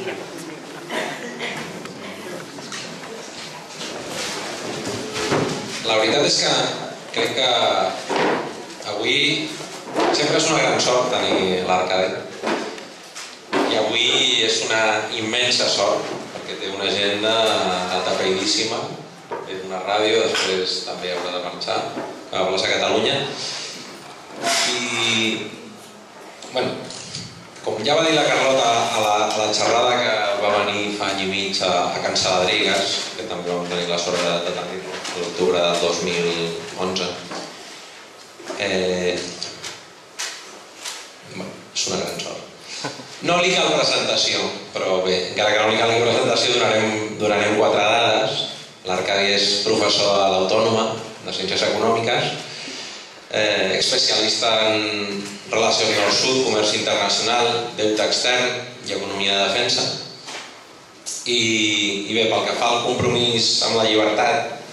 La veritat és que crec que avui sempre és una gran sort tenir l'Arcadi i avui és una immensa sort perquè té una agenda atapeïdíssima, té una ràdio, després també haurà de marxar a la plaça Catalunya i, bueno, com ja va dir la Carlota a la xerrada que va venir fa any i mig a Can Saladrigues, que també vam tenir la sort de tenir-lo l'octubre del 2011, és una gran sort. No li cal presentació, però bé, encara que no li calgui presentació donarem 4 dades. L'Arcadi és professor a l'Autònoma de Ciències Econòmiques, especialista en relacions nord-sud, comerç internacional, deute extern i economia de defensa. I bé, pel que fa al compromís amb la llibertat,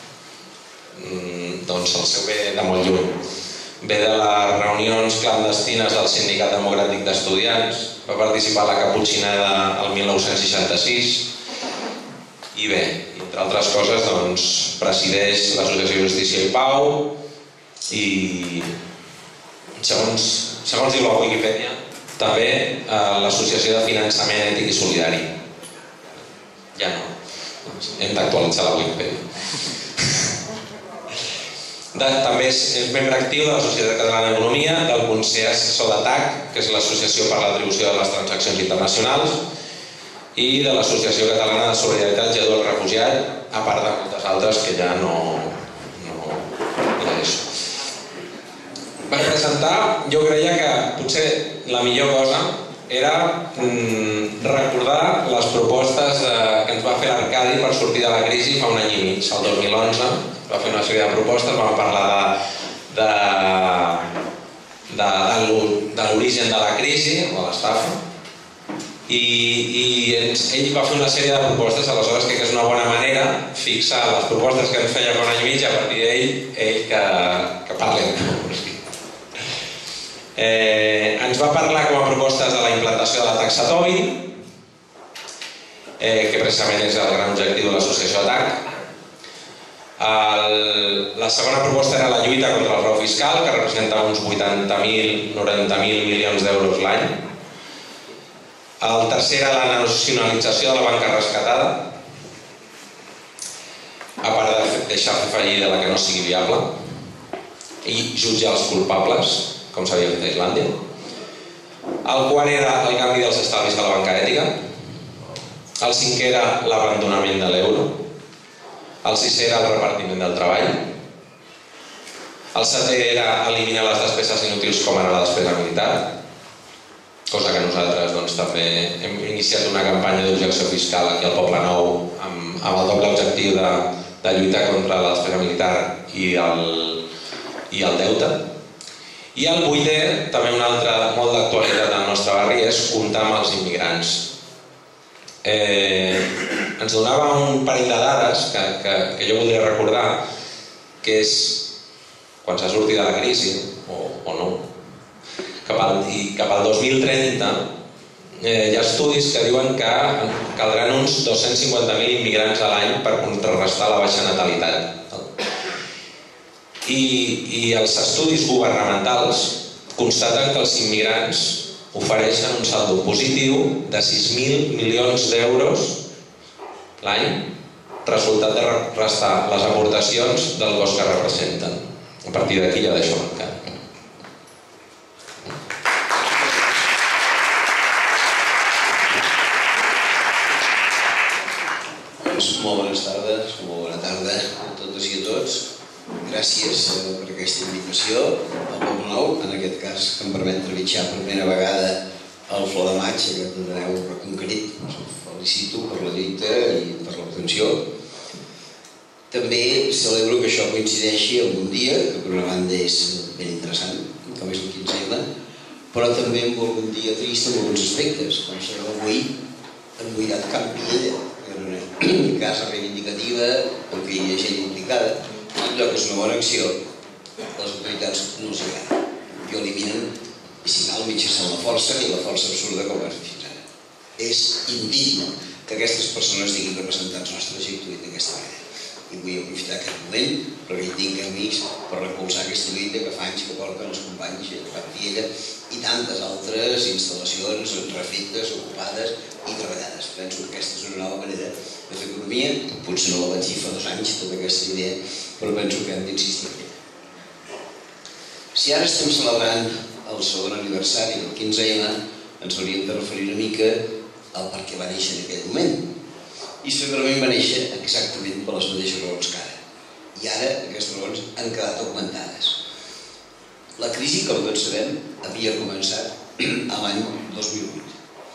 doncs el seu ve de molt lluny. Ve de les reunions clandestines del Sindicat Democràtic d'Estudiants, va participar a la Caputxinada el 1966 i bé, entre altres coses, doncs, presideix l'Associació Justícia i Pau i, segons diu la Wikipedia, també l'Associació de Finançament Ètic i Solidari. Ja no, hem d'actualitzar la Wikipedia. També és membre actiu de la Societat Catalana d'Economia, del Consell Assessor d'ATAC, que és l'Associació per a l'Atribució de les Transaccions Internacionals, i de l'Associació Catalana de Solidaritat i Ajuda al Refugiat, a part de moltes altres que ja no llegeixo. Per presentar, jo creia que potser la millor cosa era recordar les propostes que ens va fer l'Arcadi per sortir de la crisi fa un any i mig, el 2011. Va fer una sèrie de propostes, vam parlar de l'origen de la crisi o de l'estafa i ell va fer una sèrie de propostes. Aleshores crec que és una bona manera fixar les propostes que ens feia fa un any i mig, a partir d'ell que parlem. Ens va parlar com a propostes de la implantació de la taxa Tobin, que precisament és el gran objectiu de l'associació ATAC. La segona proposta era la lluita contra el frau fiscal, que representa uns 80.000-90.000 milions d'euros l'any. El tercer era la nacionalització de la banca rescatada, a part de deixar fer fallida la que no sigui viable, i jutjar els culpables, com s'havia fet a Islàndia. El quart era el canvi dels estalvis a la banca ètica. El cinquè era l'abandonament de l'euro. El sisè era el repartiment del treball. El setè era eliminar les despeses inútils com ara la despesa militar, cosa que nosaltres també hem iniciat una campanya d'objecció fiscal aquí al Poble Nou amb el doble objectiu de lluitar contra la despesa militar i el deute. I el vuitè, també un altre molt d'actualitat al nostre barri, és comptar amb els immigrants. Ens donava un parell de dades que jo voldria recordar, que és quan s'ha sortit de la crisi, o no, cap al 2030 hi ha estudis que diuen que caldran uns 250.000 immigrants a l'any per contrarrestar la baixa natalitat. I els estudis governamentals constaten que els immigrants ofereixen un saldo positiu de 6.000 milions d'euros l'any, resultat de restar les aportacions del cost que representen. A partir d'aquí ja deixo marcat. Molt bones tardes, molt bona tarda a totes i a tots. Gràcies per aquesta invitació al Poble Nou, en aquest cas que em permet trepitjar per primera vegada el Flor de Maig, que tindreu reconquerit. Us felicito per la lluita i per l'obtenció. També celebro que això coincideixi amb un dia, que per una banda és ben interessant, com és el 15M, però també amb algun dia trist en alguns aspectes. Com sabeu, avui hem buidat Camp Piella, que era una casa reivindicativa en què hi ha gent implicada. Allò que és una bona acció, les autoritats no els agrada i eliminen i si cal mitjançant la força i la força absurda com va fer fins ara. és indigne que aquestes persones diguin representants nostres i actuïn d'aquesta manera. I vull aprofitar aquest moment perquè hi tinc amics per recolzar aquesta lluita que fa anys que porten els companys de Captiella i tantes altres instal·lacions refetes, ocupades i treballades. Penso que aquesta és una nova manera de fer economia. Potser no la vaig dir fa 2 anys, tota aquesta idea, però penso que hem d'insistir en ella. Si ara estem celebrant el segon aniversari del 15M, ens hauríem de referir una mica al per què va néixer en aquell moment. I segurament va néixer exactament per les mateixes raons que ara. I ara aquestes raons han quedat augmentades. La crisi, com tots sabem, havia començat l'any 2008.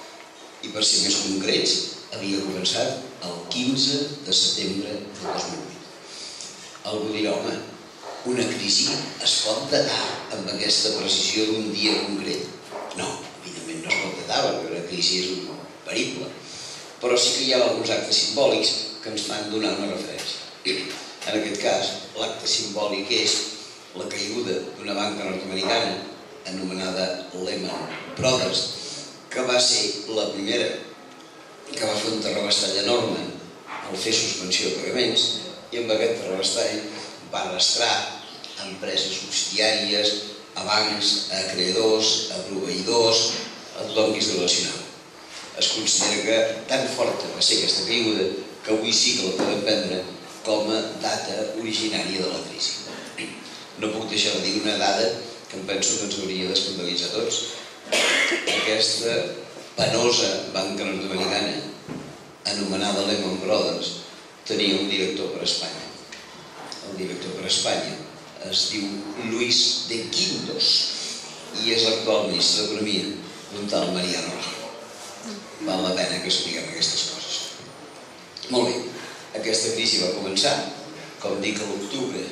I per ser més concrets, havia començat el 15 de setembre de 2008. Algú dirà, home, una crisi es pot datar amb aquesta precisió d'un dia concret? No, evidentment no es pot datar, perquè una crisi és un periple. Però sí que hi ha alguns actes simbòlics que ens fan donar una referència. En aquest cas, l'acte simbòlic és la caiguda d'una banca nord-americana anomenada Lehman Brothers, que va ser la primera que va fer un terrabastall enorme al fer suspensió de pagaments, i amb aquest terrabastall va arrastrar empreses subsidiàries, a bancs, a acreedors, a proveïdors, a tothom que es relacionava. Es considera que tan forta va ser aquesta caiguda que avui sí que la podem prendre com a data originària de la crisi. No puc deixar de dir una dada que em penso que ens hauria d'escandalitzar a tots. Aquesta penosa banca nord-americana anomenada Lehman Brothers tenia un director per a Espanya. El director per a Espanya es diu Luis de Guindos i és l'actual ministre d'Economia, un tal Mariano Rajoy. Val la pena que expliquem aquestes coses. Molt bé, aquesta crisi va començar, com dic, a l'octubre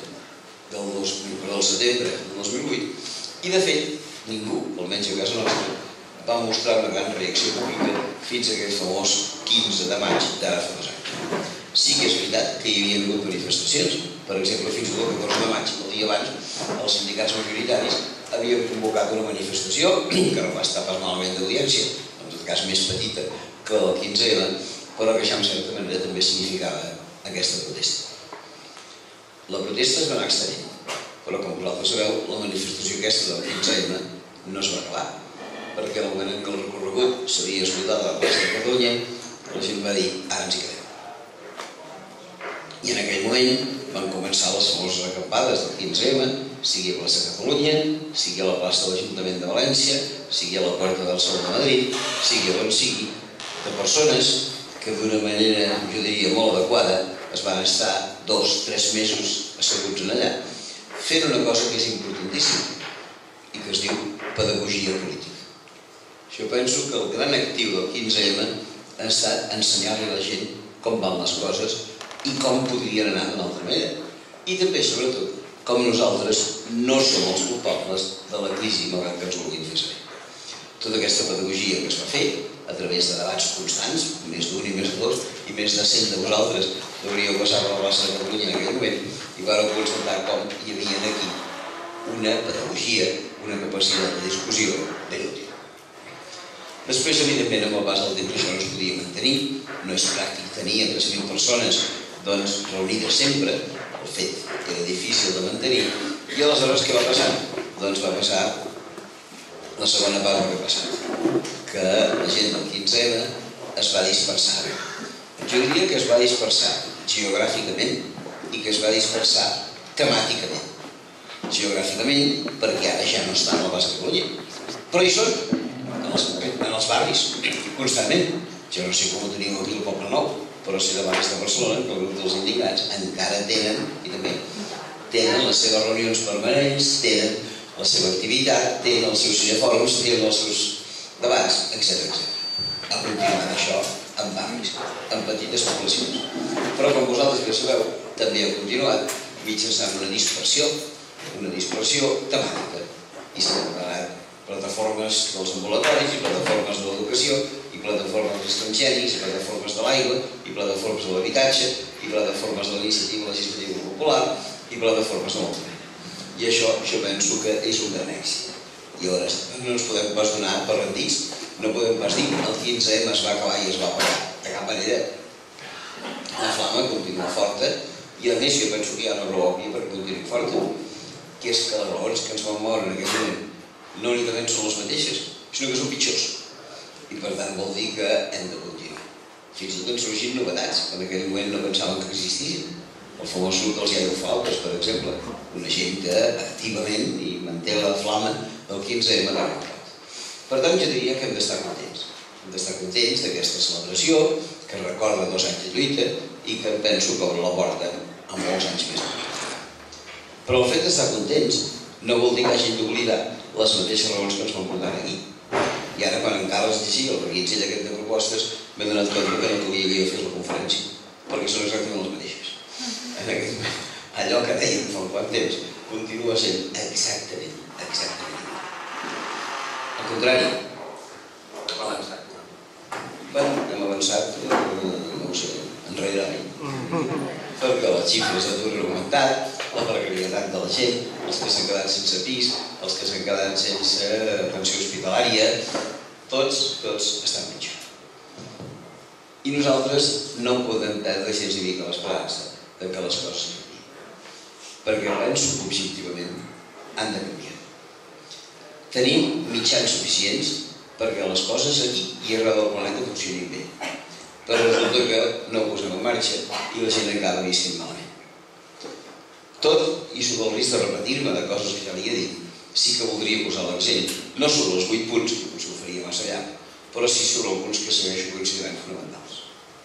del setembre del 2008, i de fet, ningú, almenys a casa nostra, va mostrar una gran reacció pública fins a aquell famós 15 de maig d'ara fa 2 anys. Sí que és veritat que hi havia hagut manifestacions, per exemple, fins i tot el 14 de maig, el dia abans, els sindicats majoritaris havien convocat una manifestació que no va estar pas malament d'audiència, en tot cas més petita que el 15M, però que ja en certa manera també significava aquesta protesta. La protesta es va anar extenent, però com vosaltres sabeu, la manifestació aquesta del 15M no es va acabar, perquè en el moment en què el recorregut s'havia esgotat a la plaça de Catalunya, la gent va dir, ara ens hi quedem. I en aquell moment van començar les famoses acampades del 15M, sigui a plaça de Catalunya, sigui a la plaça de l'Ajuntament de València, sigui a la Puerta del Sol de Madrid, sigui on sigui, de persones que d'una manera, jo diria, molt adequada, es van estar 2-3 mesos asseguts en allà, fent una cosa que és importantíssima i que es diu pedagogia política. Jo penso que el gran actiu del 15M ha estat ensenyar-li a la gent com van les coses i com podrien anar d'una altra manera. I també, sobretot, com nosaltres no som els culpables de la crisi malgrat que ens vulguin fer saber. Tota aquesta pedagogia que es va fer a través de debats constants, més d'un i més de dos, i més de 100 de vosaltres hauríeu passat per la plaça de Catalunya en aquell moment i vareu constatar com hi havia aquí una pedagogia, una capacitat de discussió ben útil. Després, evidentment, amb el pas del temps això no es podia mantenir, no és pràctic tenir a 3.000 persones reunides sempre, el fet que era difícil de mantenir, i aleshores què va passar? Doncs va passar la segona part que ha passat, que la gent del 15M es va dispersar. Jo diria que es va dispersar geogràficament i que es va dispersar temàticament. Geogràficament, perquè ara ja no estan a la plaça de Catalunya, però hi són, en els barris, constantment. Jo no sé com ho teniu aquí al Poble Nou, però sé de barris de Barcelona que el grup dels indignats encara tenen, i també tenen les seves reunions permanents, tenen la seva activitat, tenen els seus cinefòrums, tenen els seus debats, etc. Ha continuat això en barris, en petites poblacions. Però com vosaltres ja sabeu, també ha continuat mitjançant una dispersió temàtica. I s'han preparat plataformes dels ambulatoris i plataformes de l'educació i plataformes dels transgènics i plataformes de l'aigua i plataformes de l'habitatge i plataformes de l'iniciativa legislativa popular i plataformes de molta manera. I això jo penso que és un gran èxit. I llavors no ens podem pas donar per rendits no podem pas dir el 15M es va acabar i es va apagar. De cap manera. La flama continua forta i a més jo penso que hi ha una raó òbvia perquè continuï forta, que és que les raons que ens van moure en aquell moment no únicament són les mateixes, sinó que són pitjors. I per tant vol dir que hem de continuar. Fins i tot sorgint novetats, que en aquell moment no pensaven que existissin. El famós grup dels iaioflautes, per exemple, una gent que activament i manté la flama del 15M de Record. Per tant, jo diria que hem d'estar contents. Hem d'estar contents d'aquesta celebració, que recorda 2 anys de lluita i que penso que obre la porta a molts anys més endavant. Però el fet d'estar contents no vol dir que hagin d'oblidar les mateixes raons que ens van portar aquí. I ara, quan encara es llegia el reguitzell aquest de propostes, m'he donat compte que no calia que jo fes la conferència, perquè són exactament les mateixes. En aquest moment, allò que dèiem fa un quant temps continua sent exactament igual. Al contrari, hem avançat. Bueno, hem avançat, no ho sé, enrere, perquè les xifres d'atur han augmentat, la precarietat de la gent, els que s'han quedat sense pis, els que s'han quedat sense pensió hospitalària, tots estan pitjor. I nosaltres no podem perdre gens ni mica l'esperança de que les coses canvien. Perquè penso que objectivament han de canviar. Tenim mitjans suficients perquè les coses aquí i arreu del planeta funcionin bé. Però resulta que no ho posem en marxa i la gent acaba visquent malament. Tot, i sota el risc de repetir-me de coses que ja li he dit, sí que voldria posar l'accent, no sobre els 8 punts, que potser ho faria massa llarg, però sí sobre alguns que segueixo considerant fonamentals.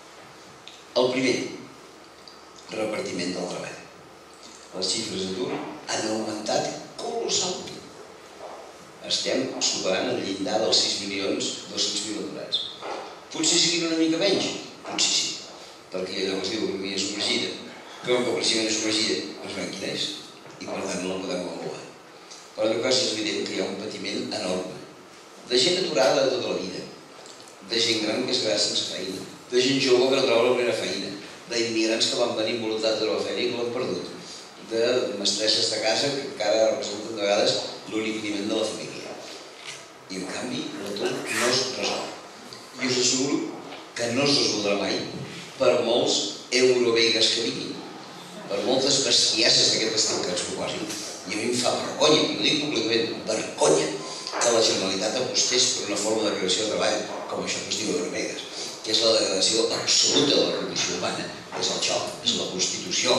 El primer, repartiment del treball. Les xifres d'atur han augmentat colossalment. Estem superant el llindar dels 6.200.000 aturats. Potser siguin una mica menys, potser sí, perquè allò que es diu economia submergida, però que precisament és submergida, no sabem quina és, i per tant no la podem avaluar. Però en tot cas és evident que hi ha un patiment enorme, de gent aturada de tota la vida, de gent gran que es queda sense feina, de gent jove que no troba la primera feina, d'immigrants que van venir involutats de la feina i que l'han perdut, de mestresses de casa que encara representen de vegades l'únic aliment de la família. I en canvi l'atur no es resol. I us asseguro que no es resoldrà mai per molts eurovegas que vinguin, per moltes bestieses d'aquest estil que ens proposin. I a mi em fa vergonya, i ho dic públicament, vergonya, que la Generalitat apostés per una forma de creació de treball com això que es diu eurovegas, que és la degradació absoluta de la condició humana, és el xoc, és la prostitució,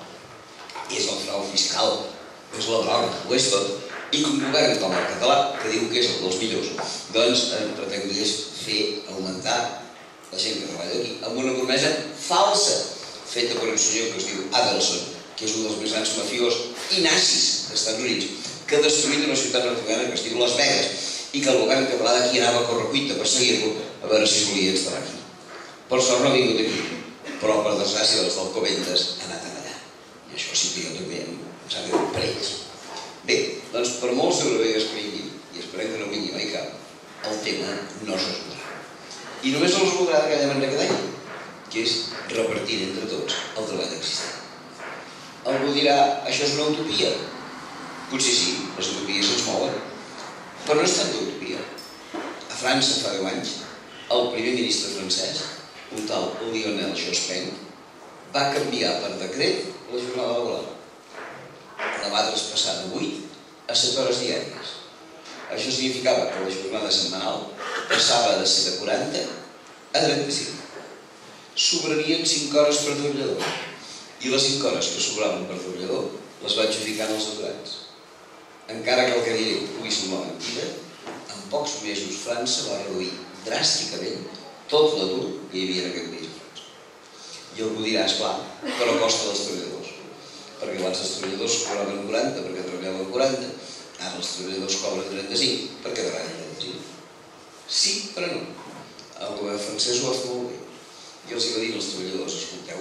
és el frau fiscal, és la droga, ho és tot. I que un govern com el català, que diu que és el dels millors, doncs pretengués fer augmentar la gent que treballa aquí, amb una promesa falsa, feta per un senyor que es diu Adelson, que és un dels més grans mafiós i nazis dels Estats Units, que ha destruït una ciutat nord-americana que es diu Las Vegas i que el govern català d'aquí anava a correcuita per seguir-lo a veure si es volia instal·lar aquí. Per sort no ha vingut aquí, però per desgràcia dels d'Alcobendas ha anat allà. I això sí que jo també em sap greu per ells. Bé, doncs per molts eurovegas que vinguin, i esperem que no vingui mai cap, el tema no es resoldrà. I només no es resoldrà d'aquella manera que deia, que és repartir entre tots el treball existent. Algú dirà, això és una utopia. Potser sí, les utopies ens mouen, però no és tanta utopia. A França, fa 10 anys, el primer ministre francès, un tal Lionel Jospin, va canviar per decret la jornada laboral. La va traspassar de 8 a 7 hores diàries. Això significava que la jornada setmanal passava de ser de 40 a 35. Sobrarien 5 hores per treballador. I les 5 hores que sobraven per treballador les vaig ficar als aturats. Encara que el que diré pugui semblar mentida, en pocs mesos França va reduir dràsticament tot l'atur que hi havia en aquest país. I algú dirà, esclar, però costa dels treballadors. Perquè abans els treballadors cobraven 40 perquè treballaven 40, ara els treballadors cobren 35 perquè treballen 35. Sí, però no. El govern francès ho va fer molt bé. I els va dir als treballadors, escolteu,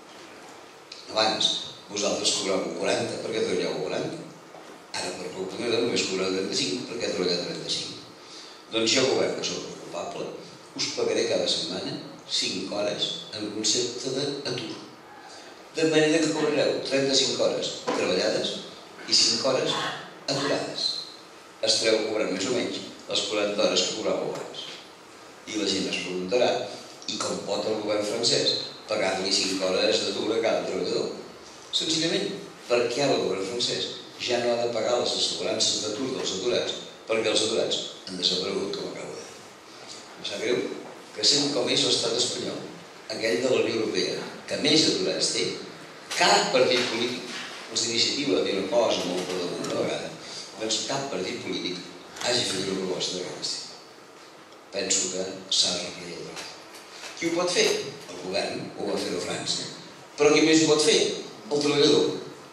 abans vosaltres cobràveu 40 perquè treballàveu 40, ara per culpa meva només cobreu 35 perquè treballeu 35. Doncs jo, govern, que sóc el culpable, us pagaré cada setmana 5 hores en concepte d'atur. De manera que cobrareu 35 hores treballades i 5 hores aturades. Estareu cobrant més o menys les 40 hores que cobrava abans. I la gent es preguntarà, i com pot el govern francès pagar-li 5 hores d'atur a cada treballador? Senzillament, perquè ara el govern francès ja no ha de pagar les assegurances d'atur dels aturats, perquè els aturats han desaparegut, com acabo de dir. Em sap greu que sent com és l'estat espanyol, aquell de la Unió Europea, que més aturats té, cap partit polític, els d'iniciativa té una cosa molt per damunt una vegada, doncs cap partit polític hagi fet una proposta d'aquest estil. Penso que s'ha de repetir el treball. Qui ho pot fer? El govern, ho va fer a França. Però qui més ho pot fer? El treballador.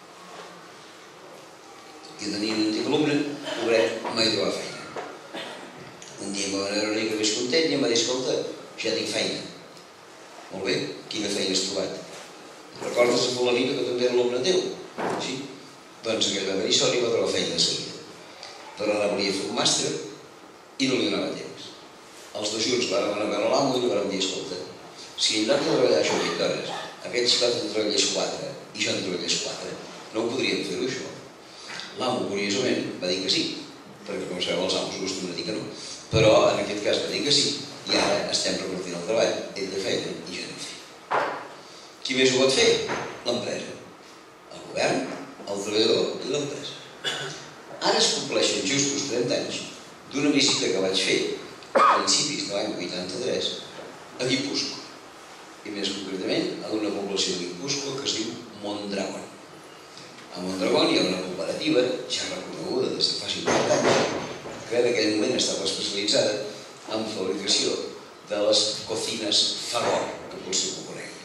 Jo tenia un antic alumne, pobret, mai trobar feina. Un dia em va veure una mica més content i em va dir, escolta, ja tinc feina. Molt bé, quina feina has trobat? Recordes a fulanita que també era alumne teu? Sí? Doncs aquell va venir sol i va trobar feina de seguida. Però ara volia fer un màster i no li donava temps. Els dos junts van anar a veure l'amo i li van dir, escolta, si en lloc de treballar això 8 hores, aquells que han treballés 4 i jo en treballés 4, no ho podríem fer-ho això. L'amo, curiosament, va dir que sí, perquè com sabeu els amos acostumen a dir que no, però en aquest cas va dir que sí, i ara estem repartint el treball, ell de feina i jo de feina. Qui més ho pot fer? L'empresa. El govern, el treballador i l'empresa. Ara es compleixen justos 30 anys d'una visita que vaig fer a principis de l'any 83 a Guipúscoa, i més concretament a una població de Guipúscoa que es diu Mondragón. A Mondragón hi ha una cooperativa ja reconeguda des de fa 50 anys que en aquell moment estava especialitzada en fabricació de les cocines Fagor, que potser ho conegui.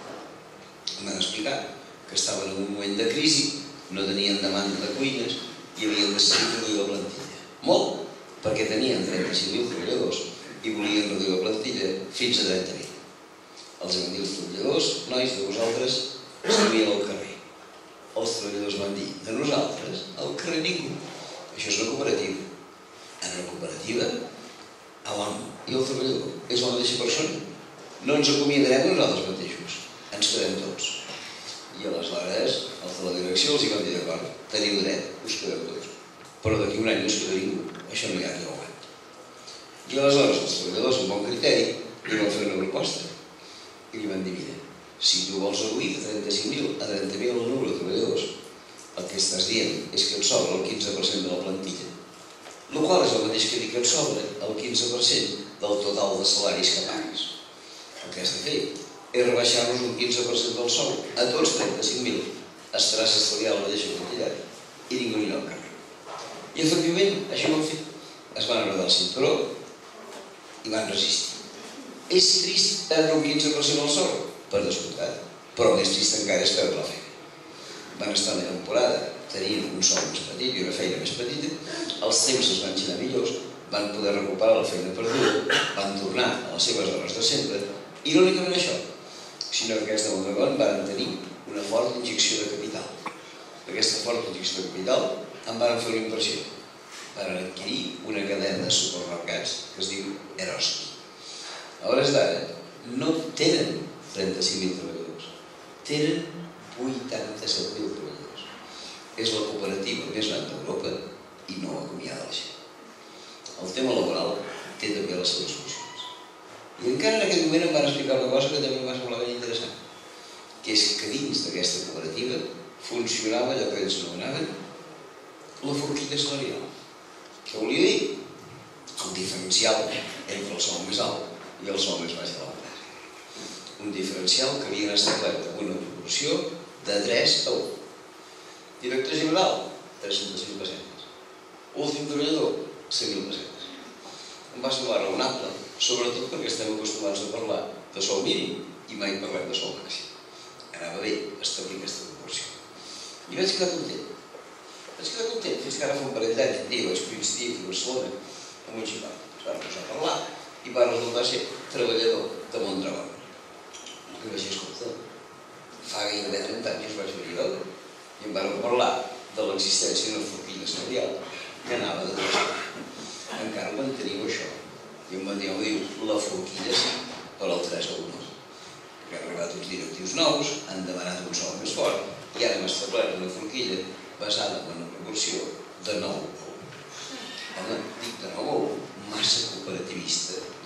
Em van explicar que estaven en un moment de crisi, no tenien demanda de cuines i havien decidit reduir la plantilla. Molt, perquè tenien 35.000 treballadors i volien reduir la plantilla fins a 30.000. Els van dir els treballadors, nois, de vosaltres s'anien al carrer. Els treballadors van dir, de nosaltres, al carrer ningú. Això és una cooperativa. En una cooperativa, l'amo i el treballador és la mateixa persona. No ens acomiadarem nosaltres mateixos, ens quedem tots. I aleshores, els de la direcció els hi van dir, d'acord, teniu dret, us quedeu tots. Però d'aquí un any no es queda ningú, això no hi ha qui ho aguanti. I aleshores els treballadors, amb bon criteri, li van fer una proposta. I li van dir, mira, si tu vols reduir de 35.000 a 30.000 el número de treballadors, el que estàs dient és que et sobra el 15% de la plantilla, el qual és el mateix que dir que et sobra el 15% del total de salaris que pagues. El que has de fer és rebaixar-nos un 15% del sou a tots 35.000. Estaràs estalviant la mateixa quantitat i ningú anirà al carrer. I efectivament, això ho han fet. Es van agradar el cinturó i van resistir. És trist perdre un 15% del sou? Per descomptat, però més trist encara és perdre la feina. Van estar en la temporada tenint un sou més petit i una feina més petita, els temps es van girar millors, van poder recuperar la feina perduda, van tornar a les seves hores de sempre, i no únicament això, sinó que aquests de Mondragón van tenir una forta injecció de capital. Aquesta forta injecció de capital en van fer una inversió. Van adquirir una cadena de supermercats que es diu Eroski. A hores d'ara no tenen 35.000 treballadors, tenen 87.000 treballadors. És la cooperativa més gran d'Europa i no acomiada la gent. El tema laboral té també les seves funcions. I encara en aquell moment em van explicar una cosa que també em va semblar ben interessant, que és que dins d'aquesta cooperativa funcionava allò que ells anomenaven la forquilla salarial. Què volia dir? El diferencial entre el sou més alt i el sou més baix de l'empresa. Un diferencial que havien establert amb una proporció de 3 a 1. Director general, 300.000 pessetes. Últim treballador, 100.000 pessetes. Em va semblar raonable, sobretot perquè estem acostumats a parlar de sou mínim i mai parlem de sou màxim. Anava bé establir aquesta proporció. I vaig quedar content. Fins que ara fa un parell d'anys, un dia vaig coincidir a Barcelona amb un xicot. Es va posar a parlar i va resultar ser treballador de Mondragón. I vaig dir, escolta, fa gairebé 30 anys vaig venir a veure i em van parlar de l'existència d'una forquilla salarial que anava de 3 anys. Encara manteniu això. I em van dir, la forquilla sí, però el 3 a 1 no. Perquè han arribat uns directius nous, han demanat un sou més fort i ara hem establert una forquilla basada en una proporció de 9 a 1. Home, dic de 9 a 1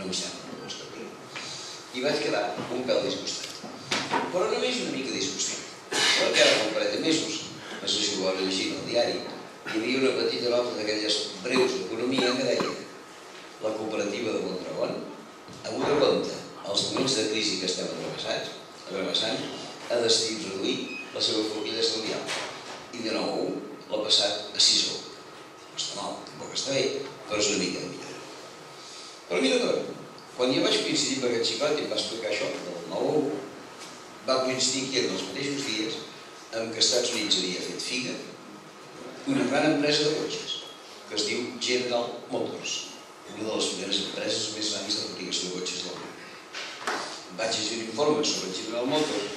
no em sembla que vols canviar. I vaig quedar un pèl disgustat. Però només una mica disgustat. Perquè ara fa un parell de mesos, no sé si ho vau llegir al diari, hi havia una petita nota d'aquelles breus d'economia que deia la cooperativa de Mondragón ha hagut de compte els moments de crisi que estem travessant ha decidit reduir la seva forquilla salarial i de 9 l'ha passat a 6 euros. No està mal, tampoc està bé, però és una mica de millora. Però mira tot, quan jo vaig coincidir amb aquest xicot i em va explicar això del 9 va coincidir que en els mateixos dies en què els Estats Units havia fet figa una gran empresa de cotxes que es diu General Motors, una de les primeres empreses més grans de fabricació de cotxes del món. Vaig llegir un informe sobre General Motors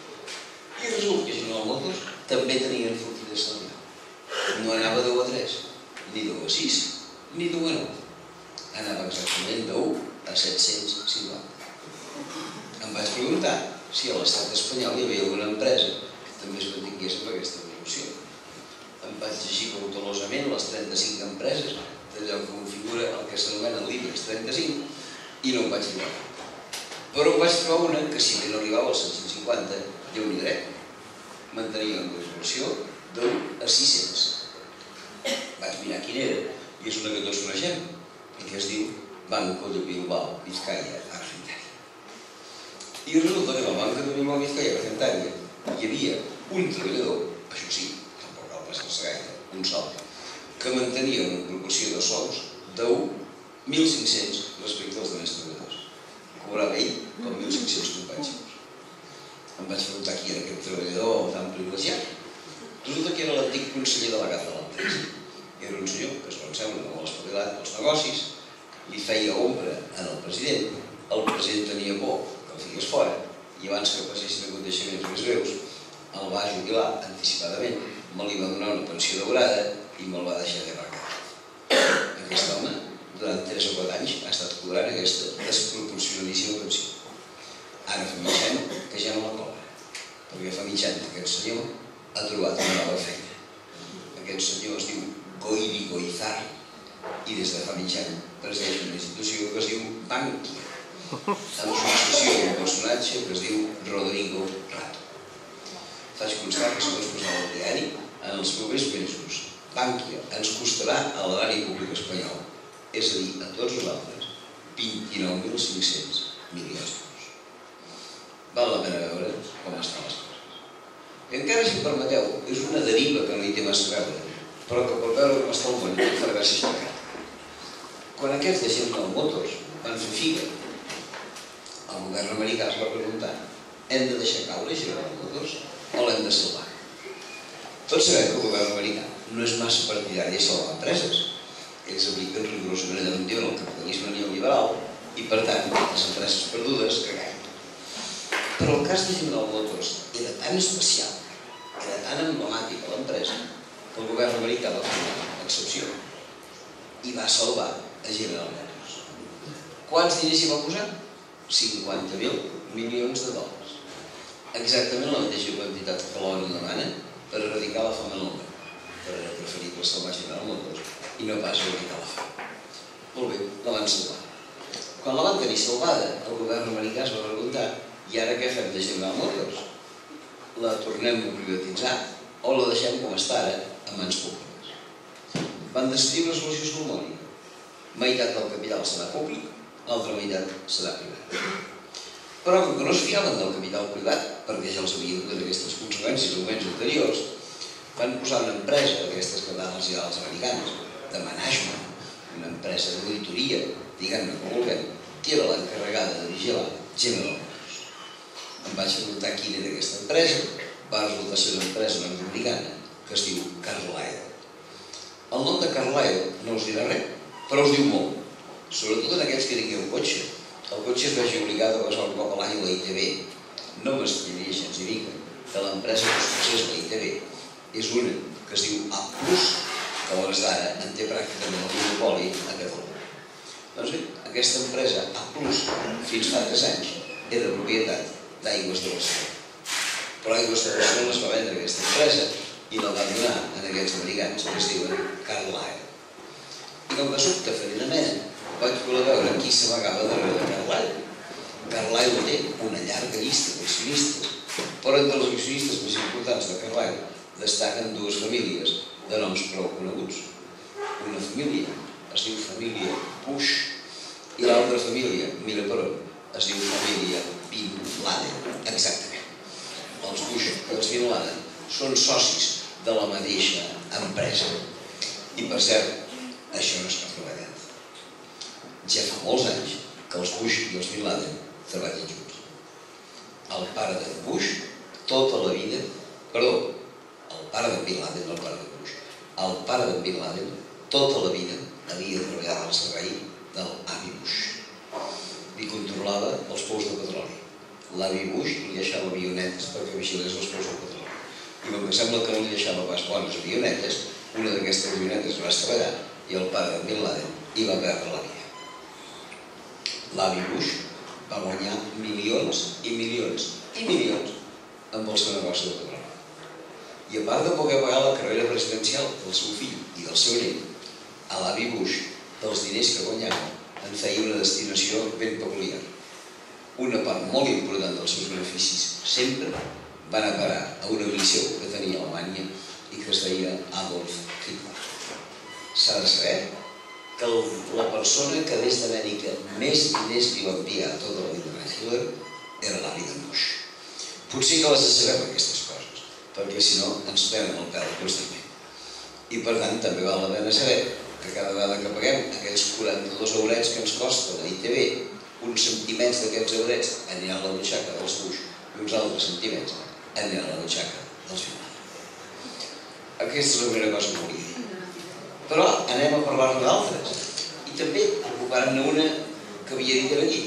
i resulta que General Motors també tenien forquilla salarial. No anava de 10 a 3, ni de 10 a 6, ni de 10 a 9. Anava exactament de 1 a 750. Em vaig preguntar si a l'estat espanyol hi havia alguna empresa que també es mantingués amb aquesta evolució. Em vaig llegir cautelosament les 35 empreses d'allò que configura el que s'anomena l'IBEX 35 i no em vaig trobar. Però em vaig trobar una que si bé no arribava als 150, Déu n'hi dret, mantenia una evolució d'1 a 600. Vaig mirar quina era i és una que tots coneixem, perquè es diu Banco de Bilbao Vizcaya Argentaria. I resulta que en el Banco de Bilbao Vizcaya Argentaria hi havia un treballador, això sí, tampoc cal passar-se gaire, un sol, que mantenia una proporció de sous de 1.500 respecte als demés treballadors. Cobrava ell com 1.500 companys seus. Em vaig preguntar qui era aquest treballador tan privilegiat. Resulta que era l'antic conseller delegat de l'empresa. Era un senyor que es va sembla molt espavilat pels negocis, li feia ombra al president, el president tenia por que el fiqués fora i abans que passessin aconteixements més greus el va jubilar anticipadament, me li va donar una pensió daurada i me'l va deixar de marcar. Aquest home, durant 3 o 4 anys, ha estat cobrant aquesta desproporcionadíssima pensió. Ara fa mig any que ja no la cobra, perquè fa mig any que aquest senyor ha trobat una nova feina. Aquest senyor es diu Goiri Goizar i des de fa mig any presideix una institució que es diu Bankia, amb successió d'un personatge que es diu Rodrigo Rato. Faig constar que segons posava al diari, en els propers mesos Bankia ens costarà a l'erari públic espanyol, és a dir, a tots nosaltres, 29.500 milions d'euros. Val la pena veure com estan les coses. I encara, si em permeteu, és una deriva que no hi té massa a veure, però que per veure com està el món em farà gràcia explicar. Quan aquests de General Motors van fer figa, el govern americà es va preguntar: hem de deixar caure General Motors o l'hem de salvar? Tots sabem que el govern americà no és massa partidari de salvar empreses. Ells apliquen rigorosament allò que diuen el capitalisme neoliberal i, per tant, les empreses perdudes que cauen. Però el cas de General Motors era tan especial, era tan emblemàtica l'empresa, que el govern americà va fer una excepció i va salvar a General Motors. Quants diners hi va posar? 50.000 milions de dòlars. Exactament la mateixa quantitat que l'ONU demana per erradicar la fam en el món. Però era preferible salvar General Motors i no pas erradicar la fam. Molt bé, la van salvar. Quan la van tenir salvada, el govern americà es va preguntar: i ara què fem de General Motors? La tornem a privatitzar o la deixem com està ara, en mans públiques? Van decidir una solució salomònica. Meitat del capital serà públic, l'altra meitat serà privat. Però com que no es fiaven del capital privat, perquè ja els havia donat aquestes conseqüències en moments anteriors, van posar una empresa d'aquestes que dan els ideals americans, de management, una empresa d'auditoria, diguem-ne com vulguem, que era l'encarregada de vigilar General Motors. Em vaig preguntar quina era aquesta empresa, va resultar ser una empresa nord-americana que es diu Carlyle. El nom de Carlyle no us dirà res, però us diu molt, sobretot en aquells que tingueu cotxe. El cotxe es vegi obligat a passar un cop a l'any a la ITV. No m'estranyaria gens ni mica que l'empresa que us passés a la ITV és una que es diu A+, que a hores d'ara en té pràcticament el monopoli a Catalunya. Doncs bé, aquesta empresa A+, fins fa 3 anys, era propietat d'Aigües de Barcelona. Però Aigües de Barcelona es va vendre aquesta empresa i la va donar a aquests americans que es diuen Carlyle. I com que sobte farina mena, vaig voler veure qui s'amagava darrere de Carlyle. Carlyle té una llarga llista d'accionistes, però entre els accionistes més importants de Carlyle destaquen dues famílies de noms prou coneguts. Una família es diu família Bush i l'altra família, mira per on, es diu família Bin Laden. Exactament. Els Bush i els Bin Laden són socis de la mateixa empresa. I per cert, això no és cap novetat. Ja fa molts anys que els Bush i els Bin Laden treballen junts. El pare de Bush, tota la vida... Perdó, el pare de Bin Laden, no el pare de Bush. El pare de Bin Laden, tota la vida, havia treballat al servei del avi Bush. Li controlava els pous de petroli. L'avi Bush li deixava avionetes perquè vigilés els pous de petroli. I com que sembla que no li deixava pas bones avionetes, una d'aquestes avionetes va estavellar i el pare de Bin Laden hi va perdre la vida. L'avi Bush va guanyar milions i milions i milions amb el seu negoci de petroli. I a part de poder pagar la carrera presidencial del seu fill i del seu net, a l'avi Bush, dels diners que guanyava, en feia una destinació ben peculiar. Una part molt important dels seus beneficis sempre van a parar a un liceu que tenia a Alemanya i que es deia Adolf Hitler. S'ha de saber que la persona que des d'Amèrica més diners li va enviar a tota la vida de Hitler era l'avi de Bush. Potser que les de saber aquestes coses, perquè si no ens prenen el pèl constantment. I per tant també val la pena saber que cada vegada que paguem aquells 42 eurets que ens costa la ITV, uns centiments d'aquests eurets aniran a la butxaca dels Bush i uns altres centiments aniran a la butxaca dels Bin Laden. Aquesta és la primera cosa que volia dir. Però anem a parlar-ne d'altres. I també ocupant-ne una que havia dit aquí.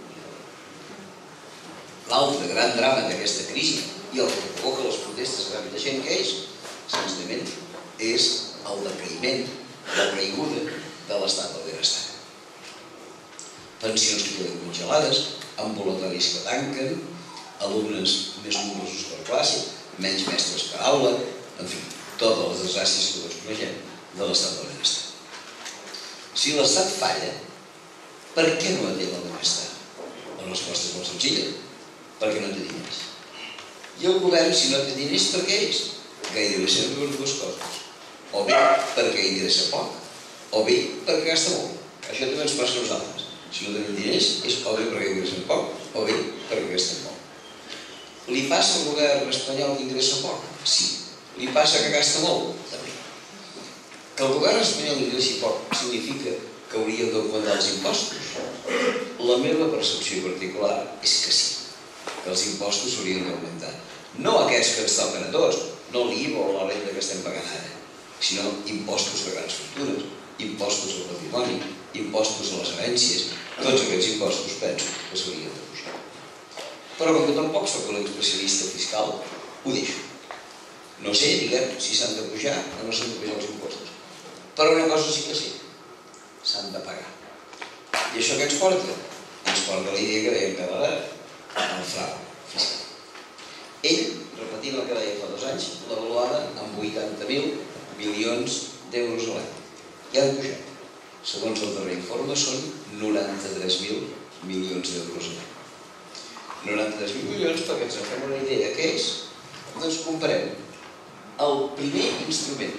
L'altre gran drama d'aquesta crisi i el que provoca les protestes de tanta gent que és, senzillament, és el decaïment, la caiguda de l'estat del benestar. Pensions que queden congelades, ambulatoris que tanquen, alumnes més nombrosos per classe, menys mestres per aula, en fi, totes les desgràcies que tots coneixem de l'estat del benestar. Si l'estat falla, per què no atén el benestar? La resposta és molt senzilla, perquè no té diners. I el govern, si no té diners, per què és? Gairebé sempre les dues coses. O bé perquè ingressa poc, o bé perquè gasta molt. Això també ens passa a nosaltres. Si no tenim diners, és o bé perquè ingressen poc, o bé perquè gasten molt. Li passa al govern espanyol que ingressa poc? Sí. Li passa que gasta molt? També. Que el govern espanyol ingressi poc significa que hauríem d'augmentar els impostos? La meva percepció particular és que sí, que els impostos haurien d'augmentar. No aquests que ens toquen a tots, no l'IVA o la renda que estem pagant ara, sinó impostos a grans fortunes, impostos al patrimoni, impostos a les herències, tots aquests impostos penso que s'haurien de pujar. Però com que tampoc soc un especialista fiscal, ho deixo. No sé, diguem, si s'han de pujar o no s'han de pujar els impostos. Però una cosa sí que sí, s'han de pagar. I això què ens porta? Ens porta la idea que dèiem cada vegada, el frau fiscal. Ell, repetint el que deia fa 2 anys, l'avaluava amb 80.000 milions d'euros a l'any. I han pujat. Segons el darrer informe, són 93.000 milions d'euros a l'any. 93.000 milions, perquè ens en fem una idea què és, doncs comparem el primer instrument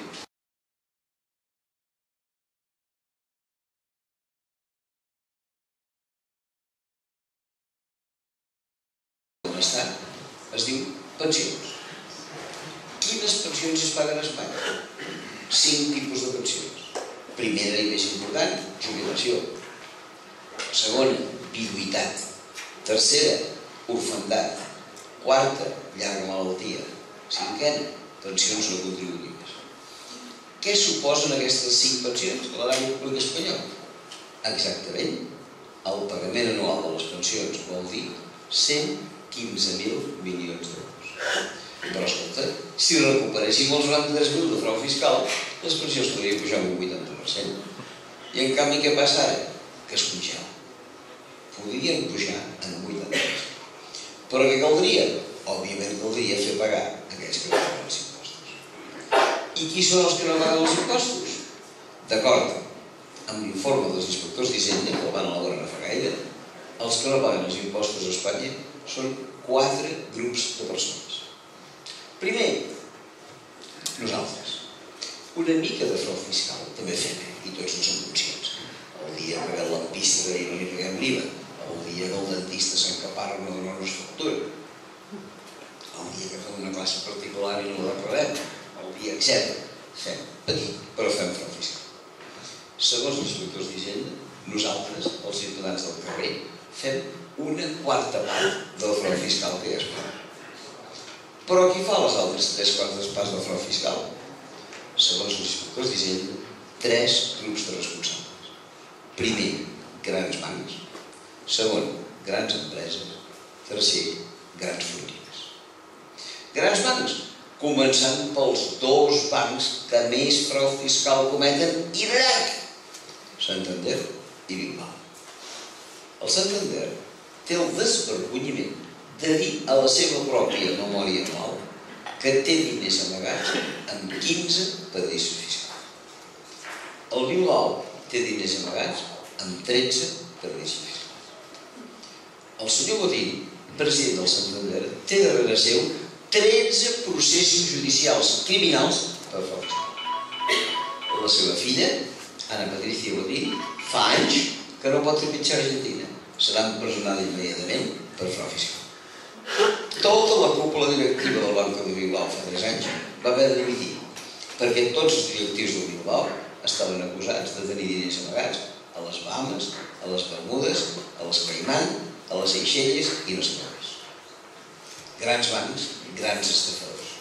de l'Estat es diu pensions. Quines pensions es paguen a Espanya? 5 tipus de pensions. Primera i més important, jubilació. Segona, viduïtat. Tercera, orfandat. Quarta, llarga malaltia. Cinquena, pensions no contributives. Què suposen aquestes 5 pensions de l'erari públic espanyol? Exactament, el pagament anual de les pensions vol dir 115.000 milions d'euros. Però escolta, si recuperéssim els 93.000 de frau fiscal, les pensions podrien pujar un 80%. I en canvi què passa ara? Que es congela. Podrien pujar en un 80%. Però què caldria? Òbviament caldria fer pagar aquells que no paguen els impostos. I qui són els que no paguen els impostos? D'acord, amb l'informe dels inspectors d'Hisenda, que el van elaborar no fa gaire, els que no paguen els impostos a Espanya són 4 grups de persones. Primer, nosaltres. Una mica de frau fiscal també fem, i tots en som conscients. El dia que ve el lampista i no li paguem l'IVA, el dia que el dentista s'encaparra no donar-nos factura, el dia que fem una classe particular i no la declarem, el dia, etc. Fem petit, però fem frau fiscal. Segons els inspectors d'Hisenda, nosaltres, els ciutadans del carrer, fem una quarta part del frau fiscal que ja es paga. Però qui fa les altres 3/4 parts del frau fiscal? Segons els inspectors d'Hisenda, 3 grups de responsables. Primer, grans bancs. Segon, grans empreses. Tercer, grans fortunes. Grans bancs, començant pels 2 bancs que més frau fiscal cometen i de llarg: Santander i Bilbao. El Santander té el desvergonyiment de dir a la seva pròpia memòria anual que té diners amagats en 15 paradisos fiscals. El Bilbao té diners amagats en 13 paradisos fiscals. El senyor Botín, president del Santander, té darrere seu 13 processos judicials criminals per frau fiscal. La seva filla, Ana Patricia Botín, fa anys que no pot trepitjar Argentina. Serà empresonada immediatament per frau fiscal. Tota la cúpula directiva del Banco de Bilbao fa 3 anys va haver de dimitir, perquè tots els directius del Bilbao estaven acusats de tenir diners amagats a les Bahamas, a les Bermudes, a les Caimán, a les Seychelles i no sé més. Grans bancs, grans estafadors.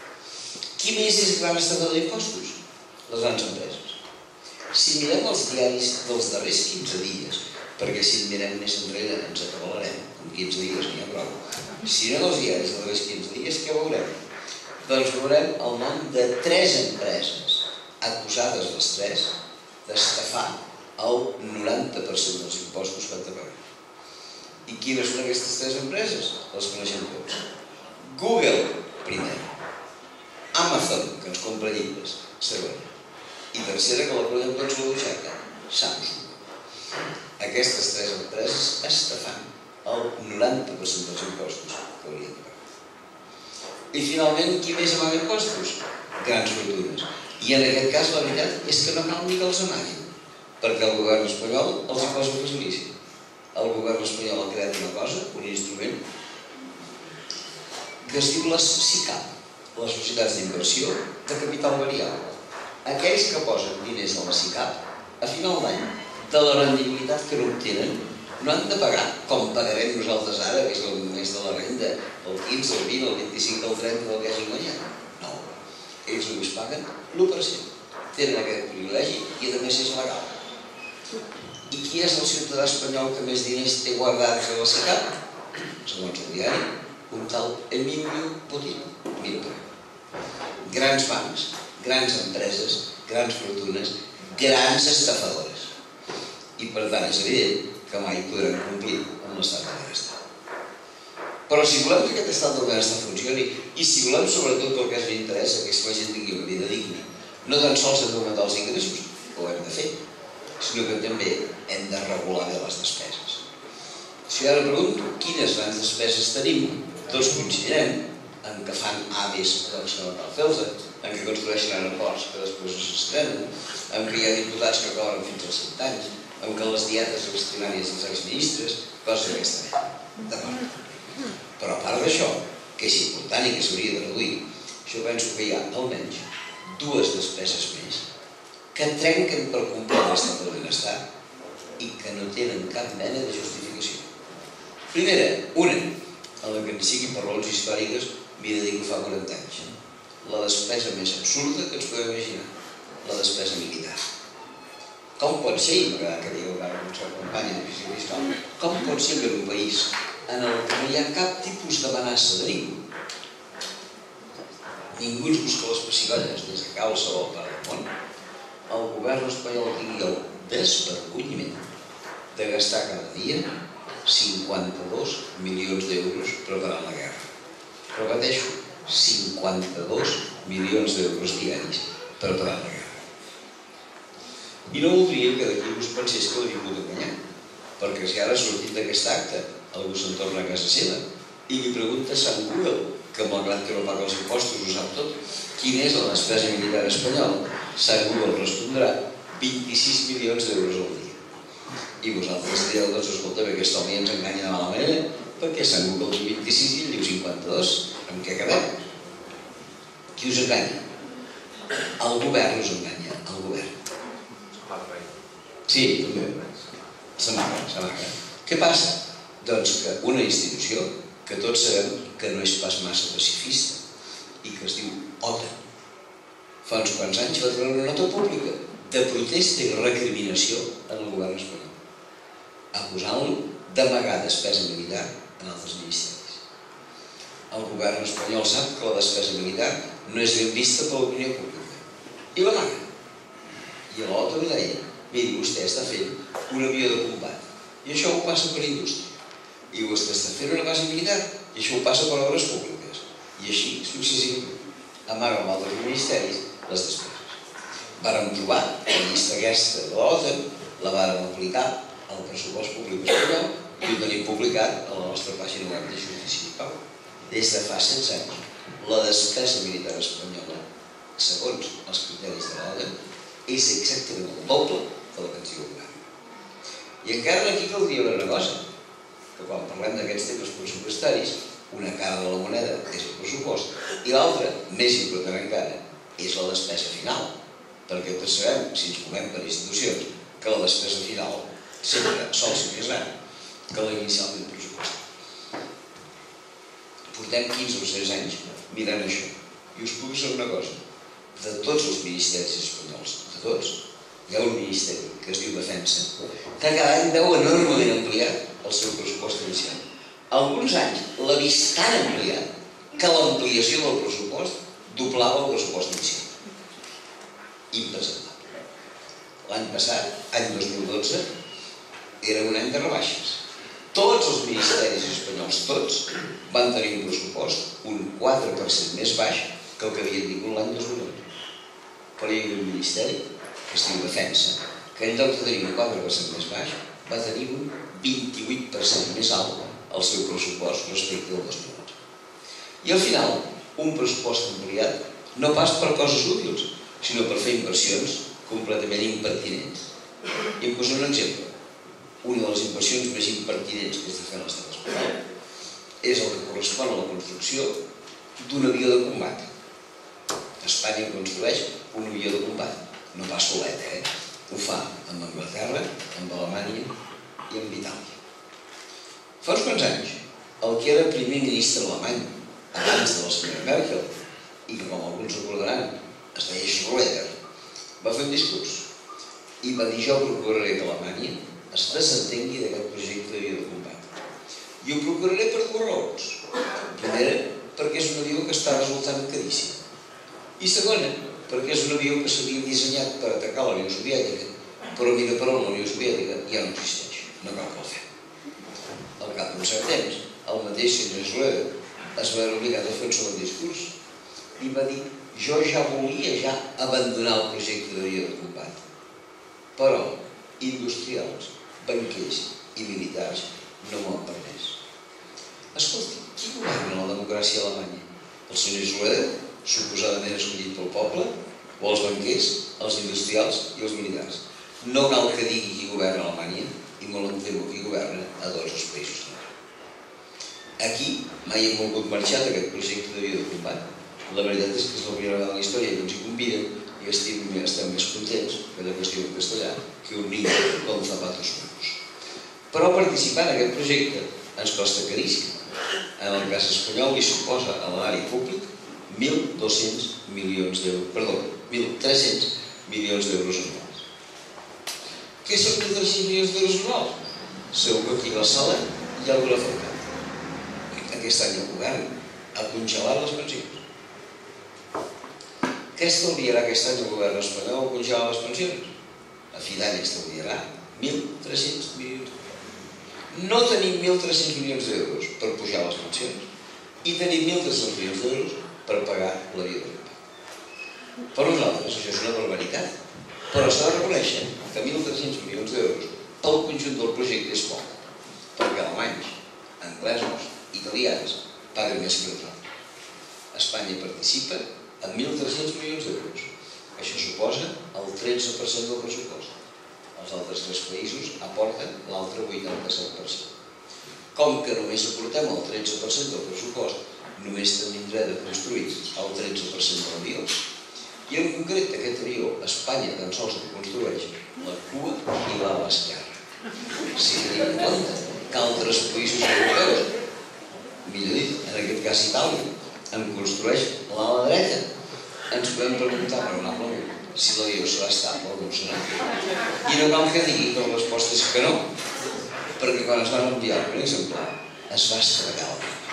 Qui més és gran estafador d'impostos? Les grans empreses. Si mirem els diaris dels darrers 15 dies, perquè si en mirem més enrere ens acabalarem, en 15 dies n'hi ha prou. Si mirem els diaris dels darrers 15 dies, què veurem? Doncs veurem el nom de 3 empreses, acusades les 3, d'estafar el 90% dels impostos que han de pagar. I quines són aquestes 3 empreses? Les coneixem tots. Google, primer. Amazon, que ens compra llibres, segona. I tercera, que la podem tots a la butxaca, Samsung. Aquestes 3 empreses estafant el 90% dels impostos que haurien de pagar. I finalment, qui més amaga impostos? Grans fortunes. I en aquest cas la veritat és que no cal ni que els amaguin, perquè el govern espanyol els hi posa facilíssim. El govern espanyol ha creat una cosa, un instrument, que es diu les SICAV, les societats d'inversió de capital variable. Aquells que posen diners a la SICAV, a final d'any, de la rendibilitat que no obtenen, no han de pagar, com pagarem nosaltres ara, que és el mes de la renda, el 15, el 20, el 25, el 30 del que hagi guanyat. No. Ells només paguen l'1%. Tenen aquest privilegi i a més és legal. I qui és el ciutadà espanyol que més diners té guardats a la SICAV? Segons el diari, un tal Emilio Botín. Mira per aquí. Grans bancs, grans empreses, grans fortunes, grans estafadores. I per tant és evident que mai podrem complir amb l'estat del benestar. Però si volem que aquest estat del benestar funcioni, i si volem sobretot que el que ens interessa, que és que la gent tingui una vida digna, no tan sols hem d'augmentar els ingressos, que ho hem de fer, sinó que també hem de regular bé les despeses. Si ara pregunto quines grans despeses tenim, tots coincidirem en que fan aves doncs, que no cal fer-los, en que construeixen aeroports que després no s'estrenen, en que hi ha diputats que cobren fins als 100 anys, en que les dietes extraordinàries dels exministres, coses d'aquesta mena. D'acord. Però a part d'això, que és important i que s'hauria de reduir, jo penso que hi ha almenys 2 despeses més que trenquen per complet l'estat del benestar i que no tenen cap mena de justificació. Primera, una, a la que en sigui per raons històriques m'hi dedico fa 40 anys. La despesa més absurda que ens podem imaginar, la despesa militar. Com pot ser, i m'agrada que digueu ara amb la campanya de fiscal fiscal, com pot ser que en un país en el que no hi ha cap tipus d'amenaça de ningú ens busca les pessigolles des de qualsevol part del món, el govern espanyol tingui el desvergonyiment de gastar cada dia 52 milions d'euros preparant la guerra. Repeteixo, 52 milions d'euros diaris preparant la guerra. I no voldria que d'aquí us pensés que l'he vingut a enganyar, perquè si ara sortint d'aquest acte algú se'n torna a casa seva i li pregunta a Sant Google, que malgrat que no paga els impostos ho sap tot, quina és la despesa militar espanyola, Sant Google respondrà 26 milions d'euros al dia. I vosaltres direu, doncs escolta, aquest home ens enganya de mala manera, perquè Sant Google diu 26 i ell diu 52. Amb què acabem? Qui us enganya? El govern us enganya, el govern. Sí, també. S'amaga. Què passa? Doncs que una institució que tots sabem que no és pas massa pacifista i que es diu OTAN, fa uns quants anys va treure una nota pública de protesta i recriminació en el govern espanyol, acusant-lo d'amagar despesa militar en altres ministeris. El govern espanyol sap que la despesa militar no és ben vista per l'opinió pública i l'amaga. I a l'OTAN li deia, miri, vostè està fent un avió de combat i això ho passa per indústria. I vostè està fent una base militar i això ho passa per obres públiques. I així, successivament, amaga amb altres ministeris les despeses. Vàrem trobar la llista aquesta de l'OTAN, la vàrem aplicar al pressupost públic espanyol i ho tenim publicat a la nostra pàgina web de Justícia i Pau. Des de fa 16 anys, la despesa militar espanyola, segons els criteris de l'OTAN, és exactament el doble de la que ens diu el govern. I encara aquí caldria veure una cosa, que quan parlem d'aquests temes pressupostaris, una cara de la moneda és el pressupost i l'altra, més important encara, és la despesa final. Perquè tots sabem, si ens movem per institucions, que la despesa final sempre sol ser més gran que la inicialment pressupostada. Portem 15 o 16 anys mirant això. I us puc dir una cosa, de tots els ministeris espanyols, de tots, hi ha un ministeri que es diu Defensa, que cada any veu enormement ampliat el seu pressupost inicial. Alguns anys l'ha vist tan ampliat que l'ampliació del pressupost doblava el pressupost inicial. Impresentable. L'any passat, any 2012, era un any de rebaixes. Tots els ministeris espanyols, tots, van tenir un pressupost un 4% més baix que el que havien tingut l'any 2011. Però hi havia un ministeri, que es diu Defensa, que en lloc de tenir un 4% més baix, va tenir un 28% més alt el seu pressupost respecte al 2011. I al final, un pressupost ampliat no pas per coses útils, sinó per fer inversions completament impertinents. I em poso un exemple. Una de les inversions més impertinents que està fent l'estat espanyol és el que correspon a la construcció d'un avió de combat. Espanya construeix un avió de combat, no pas soleta, ho fa amb Anglaterra, amb Alemanya i amb Itàlia. Fa uns quants anys, el que era primer ministre alemany, abans de la senyora Merkel, i que com alguns recordaran, es deia Schröder, va fer un discurs i va dir: jo procuraré que Alemanya es desentengui d'aquest projecte d'avió de combat. I ho procuraré per dues raons. Primera, perquè és un avió que està resultant caríssim. I segona, perquè és un avió que s'havia dissenyat per atacar la Unió Soviètica, però mira per on la Unió Soviètica ja no existeix, no cal que el fem. Al cap d'un cert temps, el mateix senyor Schröder es va obligar a fer un segon discurs i va dir: jo ja volia abandonar el projecte d'avió de combat, però industrials, banquers i militars no m'ho han permès. Escolti, qui governa la democràcia alemanya? El senyor Schröder, suposadament escollit pel poble, o els banquers, els industrials i els militars? No cal que digui qui governa Alemanya, i molt em temo qui governa a tots els països del món. Aquí mai hem volgut marxar d'aquest projecte d'avió de combat. La veritat és que és la primera vegada en la història que ens hi conviden i estem més contents, que allò que es diu en castellà, que un niño con zapatos nuevos. Però participar en aquest projecte ens costa caríssim. En el cas espanyol li suposa a l'erari públic 1.200 milions d'euros, perdó, 1.300 milions d'euros anuals. Què són 1.300 milions d'euros anuals? Segur que aquí a la sala hi ha alguna faltat. Aquest any el govern ha congelat les pensions. Què estalviarà aquest any el govern espanyol a congelar les pensions? A fi d'any estalviarà 1.300 milions d'euros. No tenim 1.300 milions d'euros per pujar les pensions i tenim 1.300 milions d'euros per pagar la vida de combat. Per nosaltres això és una barbaritat, Però s'ha de reconèixer que 1.300 milions d'euros pel conjunt del projecte és poc, perquè alemanys, anglesos, italians paguen més que nosaltres. Espanya participa amb 1.300 milions d'euros. Això suposa el 13% del pressupost. Els altres 3 països aporten l'altre 87%. Com que només aportem el 13% del pressupost, només tindrà de construir el 13% de l'avió. I en concret, aquest avió, Espanya tan sols construeix la cua i l'ala esquerra. Si tenim en compte que altres països europeus, millor dit, en aquest cas Itàlia, en construeix l'ala dreta, ens podem preguntar raonablement si l'avió serà estable o no serà. I no cal que digui que la resposta és que no, perquè quan es van enviar el primer exemplar es va estragar el avió.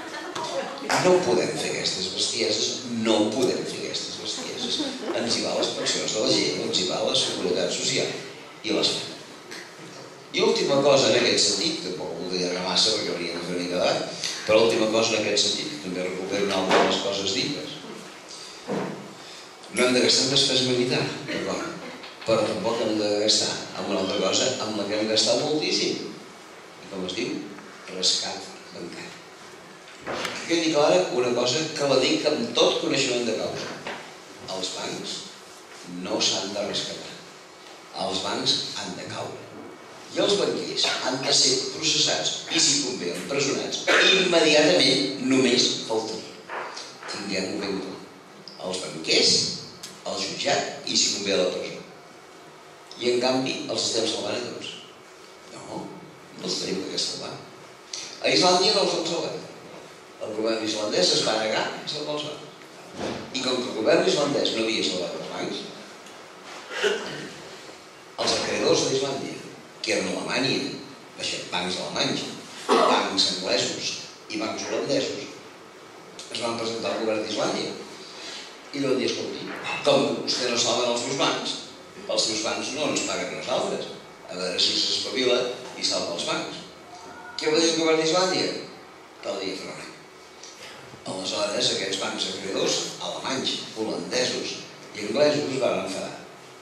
No podem fer aquestes bestieses, no podem fer aquestes bestieses. Ens hi va les pensions de la gent, ens hi va la seguretat social i les fem. I última cosa en aquest sentit, tampoc ho vull allargar massa perquè hauríem de fer una mica d'edat, però última cosa en aquest sentit, que també recupero una altra de les coses dites. No hem de gastar en despesa militar, d'acord? Però tampoc hem de gastar en una altra cosa amb la que hem gastat moltíssim. I com es diu? Rescat bancari. Que quedi clara una cosa que la dic amb tot coneixement de causa. Els bancs no s'han de rescatar. Els bancs han de caure. I els banquers han de ser processats i, si convé, empresonats immediatament, només faltaria. Tinguem-ho ben clar. Els banquers, el jutjat i, si convé, a la presó. I, en canvi, els estem salvant a tots. No, no els tenim que salvar. A Islàndia no els han salvat. El govern islandès es va negar a salvar els bancs. I com que el govern islandès no havia salvat els bancs, els acreedors d'Islàndia, que eren Alemanya, bancs alemanys, bancs anglesos i bancs holandesos, es van presentar al govern d'Islàndia i li van dir, escolti, com que vostè no salven els seus bancs no ens paguen a nosaltres, a veure si s'espavila i salva els bancs. Què va dir el govern d'Islàndia? Tal dia farà res. Aleshores, aquests bancs acreedors, alemanys, holandesos i anglesos, es van enfadar.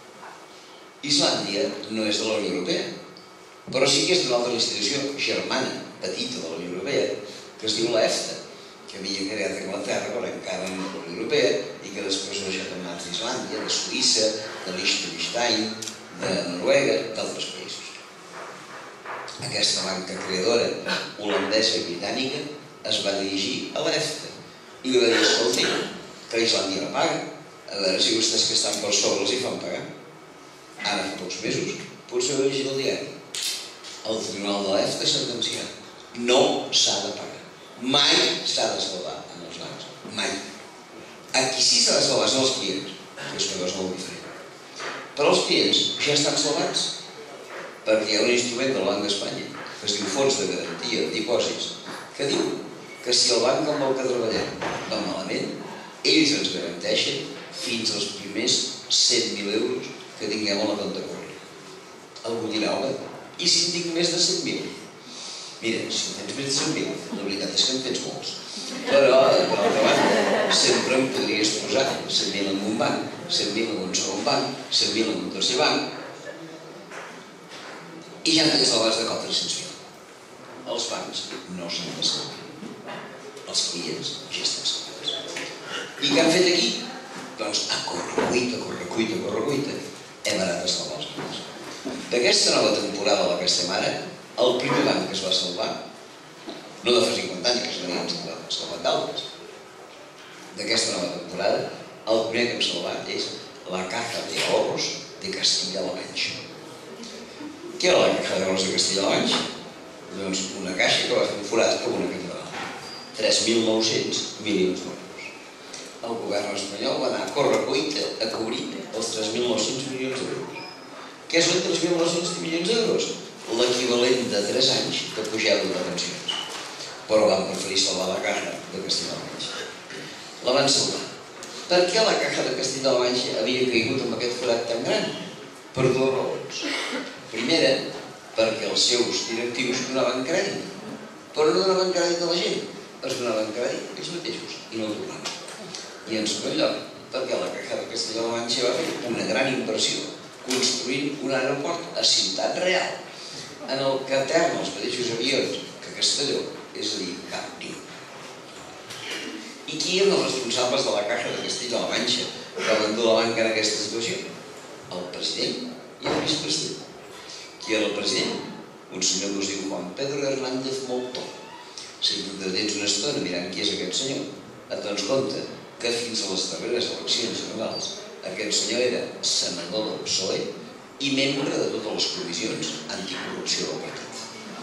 Islàndia no és de la Unió Europea, però sí que és d'una altra institució germana, petita de la Unió Europea, que es diu l'EFTA, que havia creat Anglaterra, però encara no de la Unió Europea, i que després ho ha deixat en mans d'Islàndia, de Suïssa, de Liechtenstein, de Noruega, d'altres països. Aquesta banca creadora holandesa i britànica es va dirigir a l'EFTA i li va dir, escolti, que Islàndia no paga, a veure si vostès que estan per sobre els hi fan pagar. Ara fa pocs mesos, potser ho he llegit al diari. El tribunal de l'EFTA ha sentenciat. No s'ha de pagar. Mai s'ha de salvar en els bancs. Mai. A qui sí s'ha de salvar són els clients, que és una cosa molt diferent. Però els clients ja estan salvats, perquè hi ha un instrument del Banc d'Espanya, que es diu Fons de Garantia de Dipòsits, que diu que si el banc amb el que treballem va malament, ells ens garanteixen fins als primers 100.000 euros que tinguem a la compte corrent. Algú dirà, home, i si en tinc més de 100.000? Mira, si en tens més de 100.000, la veritat és que en tens molts. Però, per altra banda, sempre em podries posar 100.000 en un banc, 100.000 en un segon banc, 100.000 en un tercer banc, i ja en tens salvats de cop 300.000. Els bancs no s'han de salvar. Els clients ja estan salvats. I què han fet aquí? Doncs a corre-cuita, hem anat a salvar els bancs. D'aquesta nova temporada a la que estem ara, el primer banc que es va salvar, no de fa 50 anys, que s'havien salvat d'altres, d'aquesta nova temporada, el primer que hem salvat és la Caja de Ahorros de Castilla-La Mancha. Què era la Caja de Ahorros de Castilla-La Mancha? Doncs una caixa que va fer un forat com una catedral. 3.900 milions d'euros. El govern espanyol va anar a corre-cuita a cobrir els 3.900 milions d'euros. Què són 3.900 milions d'euros? L'equivalent de 3 anys de pujada de pensions. Però van preferir salvar la Caja de Castilla-La Mancha. La van salvar. Per què la Caja de Castilla-La Mancha havia caigut amb aquest forat tan gran? Per 2 raons. Primera, perquè els seus directius donaven crèdit. Però no donaven crèdit a la gent, es donaven crèdit ells mateixos i no el donaven. I en segon lloc, perquè la Caja de Castilla-La Mancha va fer una gran inversió construint un aeroport a Ciutat Real, en el que aterren els mateixos avions que Castelló, és a dir, cap ni un. I qui eren els responsables de la Caja de Castilla-La Mancha que van dur la banca en aquesta situació? El president i el vicepresident. Qui era el president? Un senyor que es diu Juan Pedro Hernández Moltó. Si te tens una estona mirant qui és aquest senyor, et dones compte que fins a les darreres eleccions generals aquest senyor era senador del PSOE i membre de totes les comissions anticorrupció del partit.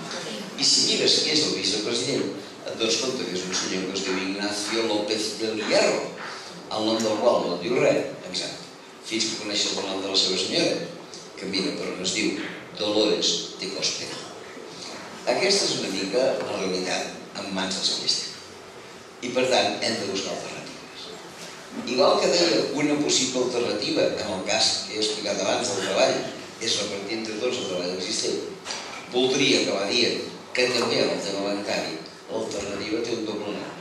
I si mires qui és el vicepresident, et dones compte que és un senyor que es diu Ignacio López del Hierro, el nom del qual no et diu res, exacte, fins que coneixes el nom de la seva senyora, que mira per on es diu Dolores de Cospedal. Aquesta és una mica la realitat en mans dels que estem. I per tant hem de buscar alternatives. Igual que deia una possible alternativa, en el cas que he explicat abans del treball, és repartir entre tots el treball existent, voldria acabar dient que també en el tema bancari l'alternativa té un doble nom.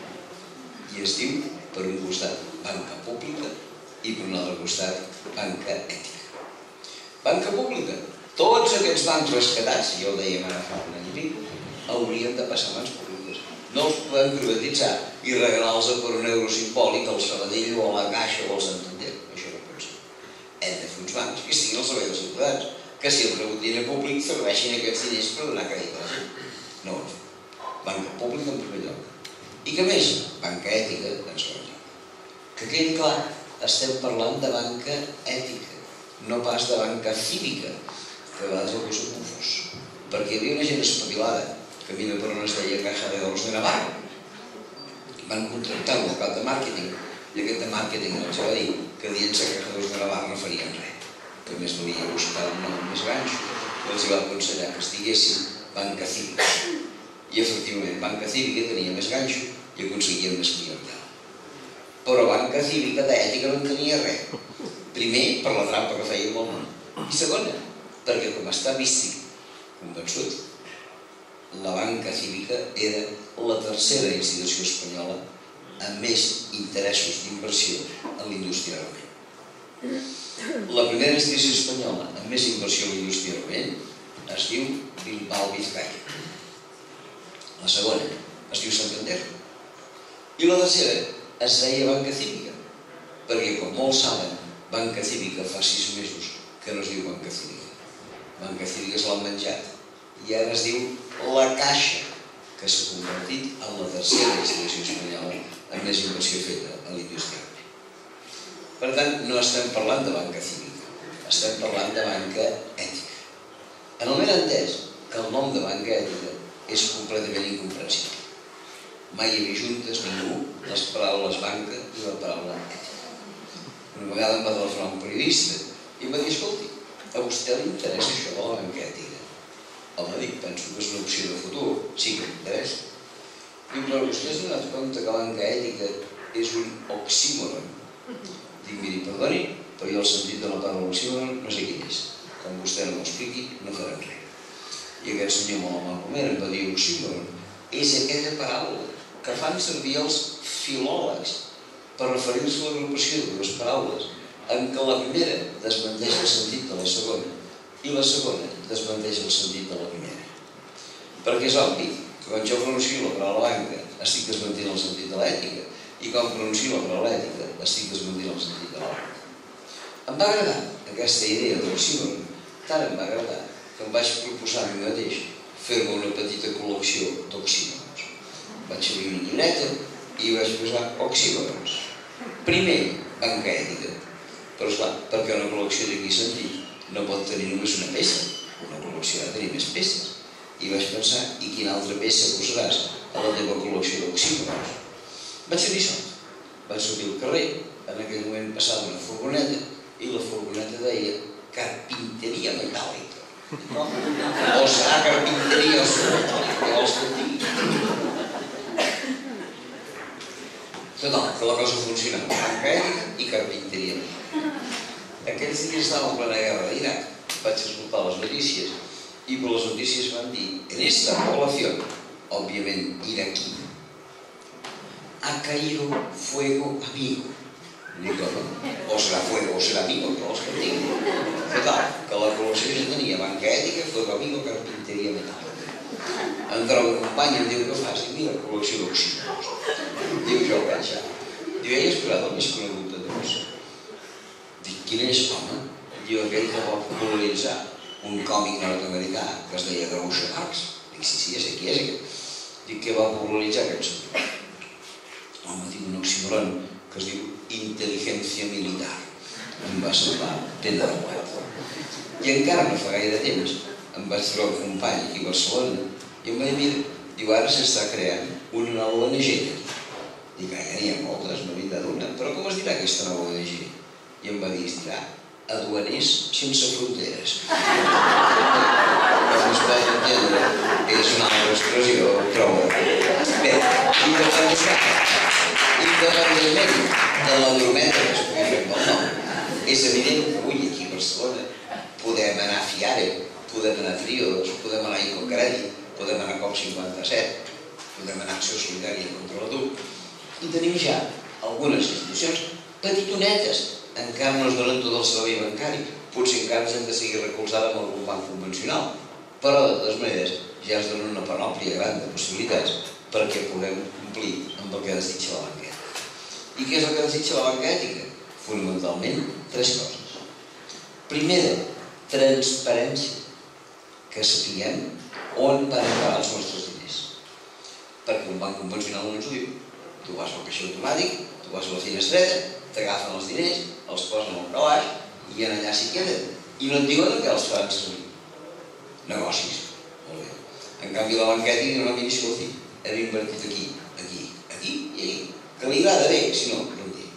I es diu, per un costat, banca pública i per un altre costat, banca ètica. Banca pública. Tots aquests bancs rescatats, ja ho dèiem ara fa un any i pic, haurien de passar a mans públiques. No els podem privatitzar i regalar-los per un euro simbòlic al Sabadell o a la Caixa o al Santander. Això no pot ser. Hem de fer uns bancs que estiguin al servei dels ciutadans, que si han rebut diner públic serveixin aquests diners per donar crèdit a la gent. No ho fem. Banca pública en primer lloc. I què més? Banca ètica en segon lloc. Que quedi clar, estem parlant de banca ètica, no pas de banca cívica, que a vegades el poso confús. Perquè hi havia una gent espavilada, que mira per on es deia Caja de Ahorros de Navarra. Van contractar un local de màrqueting, i aquest de màrqueting els va dir que dient-se que Caja de Ahorros de Navarra no farien res, que a més volia buscar un nom més ganxo, que els va aconsellar que estiguessin banca cívica. I efectivament, banca cívica tenia més ganxo i aconseguien més clientela. Però banca cívica d'ètica no en tenia res. Primer, per la trampa que feia amb el nom. I segona, perquè com està místic, convençut, la banca cívica era la tercera institució espanyola amb més interessos d'inversió en l'indústria armament. La primera institució espanyola amb més inversió en l'indústria armament es diu Bilbao Vizcaya. La segona es diu Santander. I la tercera es deia banca cívica, perquè com molts saben, banca cívica fa 6 mesos que no es diu banca cívica. Banca cívica se l'han menjat. I ara es diu la Caixa, que s'ha convertit en la tercera institució espanyola amb més inversió feta a l'indústria. Per tant, no estem parlant de banca cívica, estem parlant de banca ètica. En el ben entès que el nom de banca ètica és completament incomprensible. Mai he vist juntes ningú les paraules banca i la paraula ètica. Una vegada em va telefonar un periodista i em va dir, escolti, a vostè li interessa això de la banca ètica? Home, dic, penso que és una opció de futur, sí que m'interessa. Diu, però vostè s'ha donat compte que banca ètica és un oxímoron? Dic, miri, perdoni, però jo el sentit de la paraula oxímoron no sé quin és. Com vostè no m'ho expliqui, no farem res. I aquest senyor molt amablement em va dir, oxímoron és aquella paraula que fan servir els filòlegs per referir-se a l'agrupació de dues paraules en què la primera desmenteix el sentit de la segona i la segona desmenteix el sentit de la primera. Perquè és obvi que quan jo pronuncio la paraula banca estic desmentint el sentit de l'ètica i quan pronuncio la paraula ètica estic desmentint el sentit de la banca. Em va agradar aquesta idea de l'oxímoron, tant em va agradar que em vaig proposar a mi mateix fer-me una petita col·lecció d'oxímorons. Vaig obrir una llibreta i vaig posar oxímorons. Primer, banca ètica. Però esclar, perquè una col·lecció tingui sentit no pot tenir només una peça. Una col·lecció ha de tenir més peces. I vaig pensar, i quina altra peça posaràs a la teva col·lecció d'oxímorons? Vaig tenir sort. Vaig sortir al carrer, en aquell moment passava una furgoneta i la furgoneta deia carpinteria metàl·lica. O serà carpinteria o serà metàl·lica, què vols que et digui? Total, que la cosa funcionava. Banca ètica i carpinteria metàl·lica. Aquells dies estava en plena guerra d'Iraq. Vaig escoltar les notícies i per les notícies van dir en esta población, òbviament iraquí, ha caído fuego amigo. Dic, o serà fuego o serà amigo, que vols que et digui. Total, que la col·lecció ja tenia banca ètica, fuego amigo, carpinteria metàl·lica. Em trobo un company i em diu, què fas? Dic, mira, col·lecció d'oxímors. Diu, jo el vaig ja. Diu, ell és el més conegut de tots. Dic, quin és, home? Diu, aquell que va popularitzar un còmic nord-americà que es deia Groucho Marx. Dic, sí, ja sé qui és aquest. Dic, què va popularitzar aquest senyor? Home, diu un oxímoron que es diu intel·ligència militar. Em va semblar pedra de guat. I encara no fa gaire temps em vaig trobar un company aquí a Barcelona i em va dir, mira, diu, ara s'està creant una nova ONG aquí. Dic, ja n'hi ha moltes, no n'hi ha d'una, però com es dirà aquesta nova ONG? I em va dir, es dirà Aduaners sense fronteres. Com es pot entendre, és una altra expressió, trobo. Bé, independentment de la brometa que es pugui fer pel nom, és evident que avui aquí a Barcelona podem anar a Fiare, podem anar a Triodos, podem anar a Icocrèdit, podem anar a COP57, podem anar a Acció Solidària contra l'atur, i tenim ja algunes institucions petitonetes. Encara no es donen tot el servei bancari, potser encara ens hem de seguir recolzant amb algun banc convencional, però de totes maneres ja es dona una panòplia gran de possibilitats perquè puguem complir amb el que desitja la banca ètica. I què és el que desitja la banca ètica? Fonamentalment, tres coses. Primera, transparència, que sapiguem on van acabar els nostres diners. Perquè un banc convencional no ens ho diu. Tu vas al caixer automàtic, tu vas a la finestreta, t'agafen els diners, els posen al calaix i allà s'hi queden. I no et diuen què els fan servir. Negocis. Molt bé. En canvi, la banca ètica diu, no, mira, escolti, hem invertit aquí, aquí, aquí i aquí. Que li agrada bé, si no, no em digui.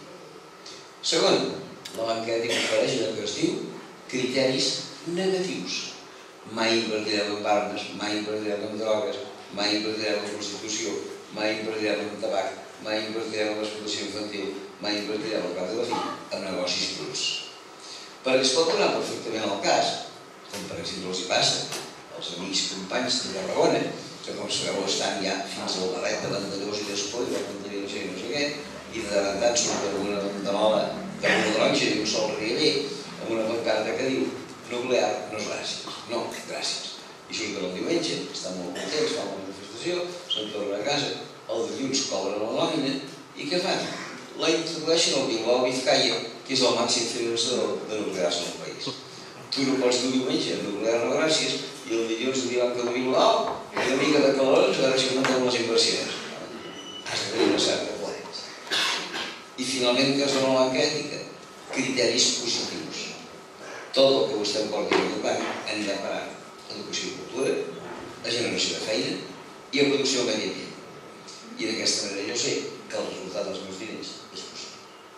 Segon, la banca ètica ofereix allò que es diu criteris negatius. Mai invertirem en armes, mai invertirem en drogues, mai invertirem en prostitució, mai invertirem en tabac, mai invertirem en l'explotació infantil, mai invertirem al cap de la fi en negocis bruts. Perquè es pot donar perfectament el cas, com per exemple els hi passa als amics companys de Tarragona, que com sabeu estan ja fins al barret de Vandellós i d'Espó i la contaminació i no sé què, i de tant en tant surt alguna ventanola d'una taronja i un sol rialler amb una pancarta que diu nuclear no és gràcies, no, gràcies. I surten el diumenge, estan molt contents, fan una manifestació, se'n tornen a casa, el dilluns cobren la nòmina i què fan? La introdueixen al Bilbao Vizcaya, que és el màxim finançador de nuclears en el país. Tu no pots dir diumenge nuclear no gràcies i el dilluns diuen que el Bilbao i una mica de calorons a veure si augmentem les inversions. Has de tenir una certa coherència. I finalment, que es dona la banca ètica? Criteris positius. Tot el que vostè em porti a aquest banc hem de parar educació i cultura, a generació de feina i a producció del medi ambient. I d'aquesta manera jo sé que el resultat dels meus diners és possible.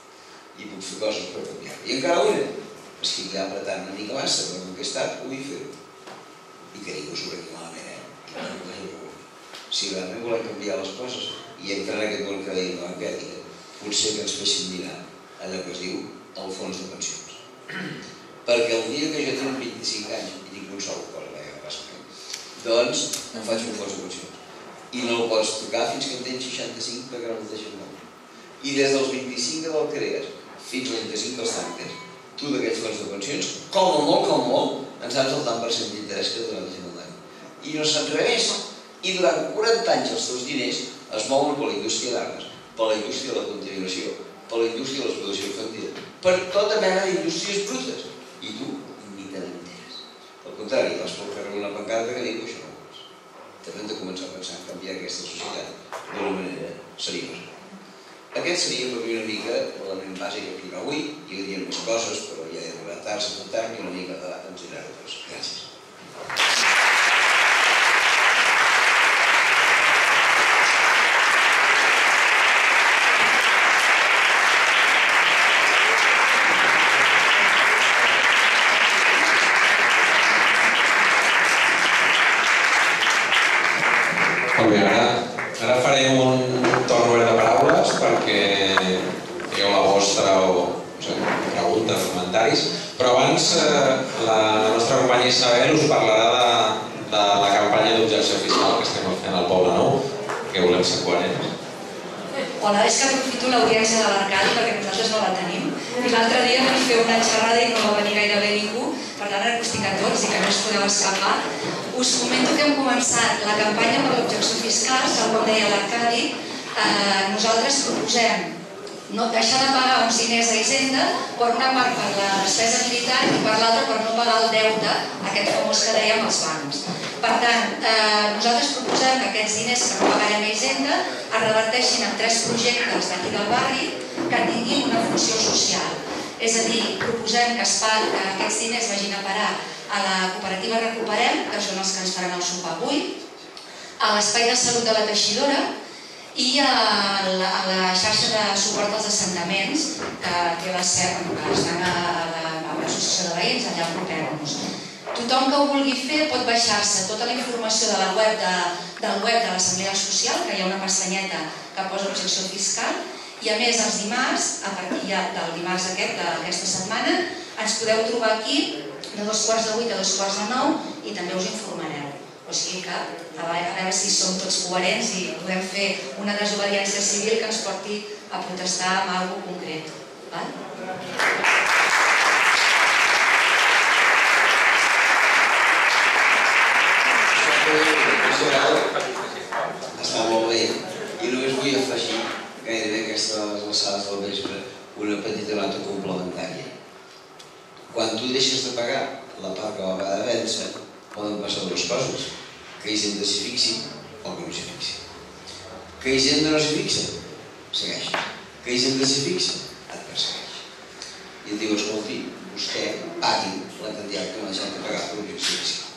I puc fer coses per canviar. I encara una, estic ja apretant una mica massa, però com que he estat, ho vull fer-ho. I que ningú s'ho prengui malament, I no m'ho deixi preocupar. Si realment volem canviar les coses i entrar en aquest món que deia la banca ètica, potser que ens fessin mirar allò que es diu el fons de pensions. Perquè el dia que jo tinc 25 anys i tinc un sou, cosa que passa que doncs em faig un fons de pensions. I no el pots tocar fins que en tens 65 perquè no el deixen molt. I des dels 25 que te'l crees fins als 25 que els tanques, tu d'aquells fons de pensions, com a molt, en saps el tant per cent d'interès que durant el any. I no se'n revés. I durant 40 anys els teus diners es mouen per la indústria d'armes, per la indústria de la contaminació, per la indústria de l'explotació infantil, per tota mena d'indústries brutes. I tu ni te n'enteres. Al contrari, vas pel carrer una pancarta que diu que això no ho vols. També hem de començar a pensar en canviar aquesta societat d'una manera seriosa. Aquest seria per mi una mica l'element bàsic que tinc avui. Hi hauria més coses, però ja he arribat tard a sentar-me i una mica de debat ens anirà a tots. Gràcies. Molt bé, ara farem un torn obert de paraules perquè digueu la vostra preguntes, comentaris, però abans la nostra companya Isabel us parlarà de la campanya d'objecció fiscal que estem fent al Poble Nou, que volem ser coherents. Hola, és que aprofito l'audiència de l'Arcadi perquè nosaltres no la tenim. I l'altre dia vam fer una xerrada i no va venir gairebé ningú, per tant ara que estic a tots i que no us podeu escapar, us comento que hem començat la campanya per l'objecció fiscal, tal com deia l'Arcadi. Nosaltres proposem no deixar de pagar uns diners a Hisenda per una part per la despesa militar i per l'altra per no pagar el deute, aquest famós que dèiem als bancs. Per tant, nosaltres proposem que aquests diners que no pagarem a Hisenda es reverteixin en 3 projectes d'aquí del barri que tinguin una funció social. És a dir, proposem que aquests diners vagin a parar a la cooperativa Recuperem, que són els que ens faran el sopar avui, a l'espai de salut de la Teixidora i a la xarxa de suport als assentaments que té la seu, que estan a l'associació de veïns allà proper-nos. Tothom que ho vulgui fer pot baixar-se tota la informació de la web de l'Assemblea Social, que hi ha una pestanyeta que posa objecció fiscal, i a més els dimarts, a partir del dimarts d'aquesta setmana, ens podeu trobar aquí de 7:45 a 8:45 i també us informareu. O sigui que a veure si som tots coherents i podem fer una desobediència civil que ens porti a protestar amb alguna cosa concret. Està molt bé. I només vull afegir gairebé aquestes alçades del vespre una petita nota complementària. Quan tu deixes de pagar la part que va pagar de vèncer, poden passar dues coses. Que Hisenda s'hi fixi o que no s'hi fixi. Que Hisenda no s'hi fixa, segueix. Que Hisenda s'hi fixa, et persegueix. I et diu, escolti, vostè pagui la quantitat que m'ha deixat de pagar per l'objecció fiscal.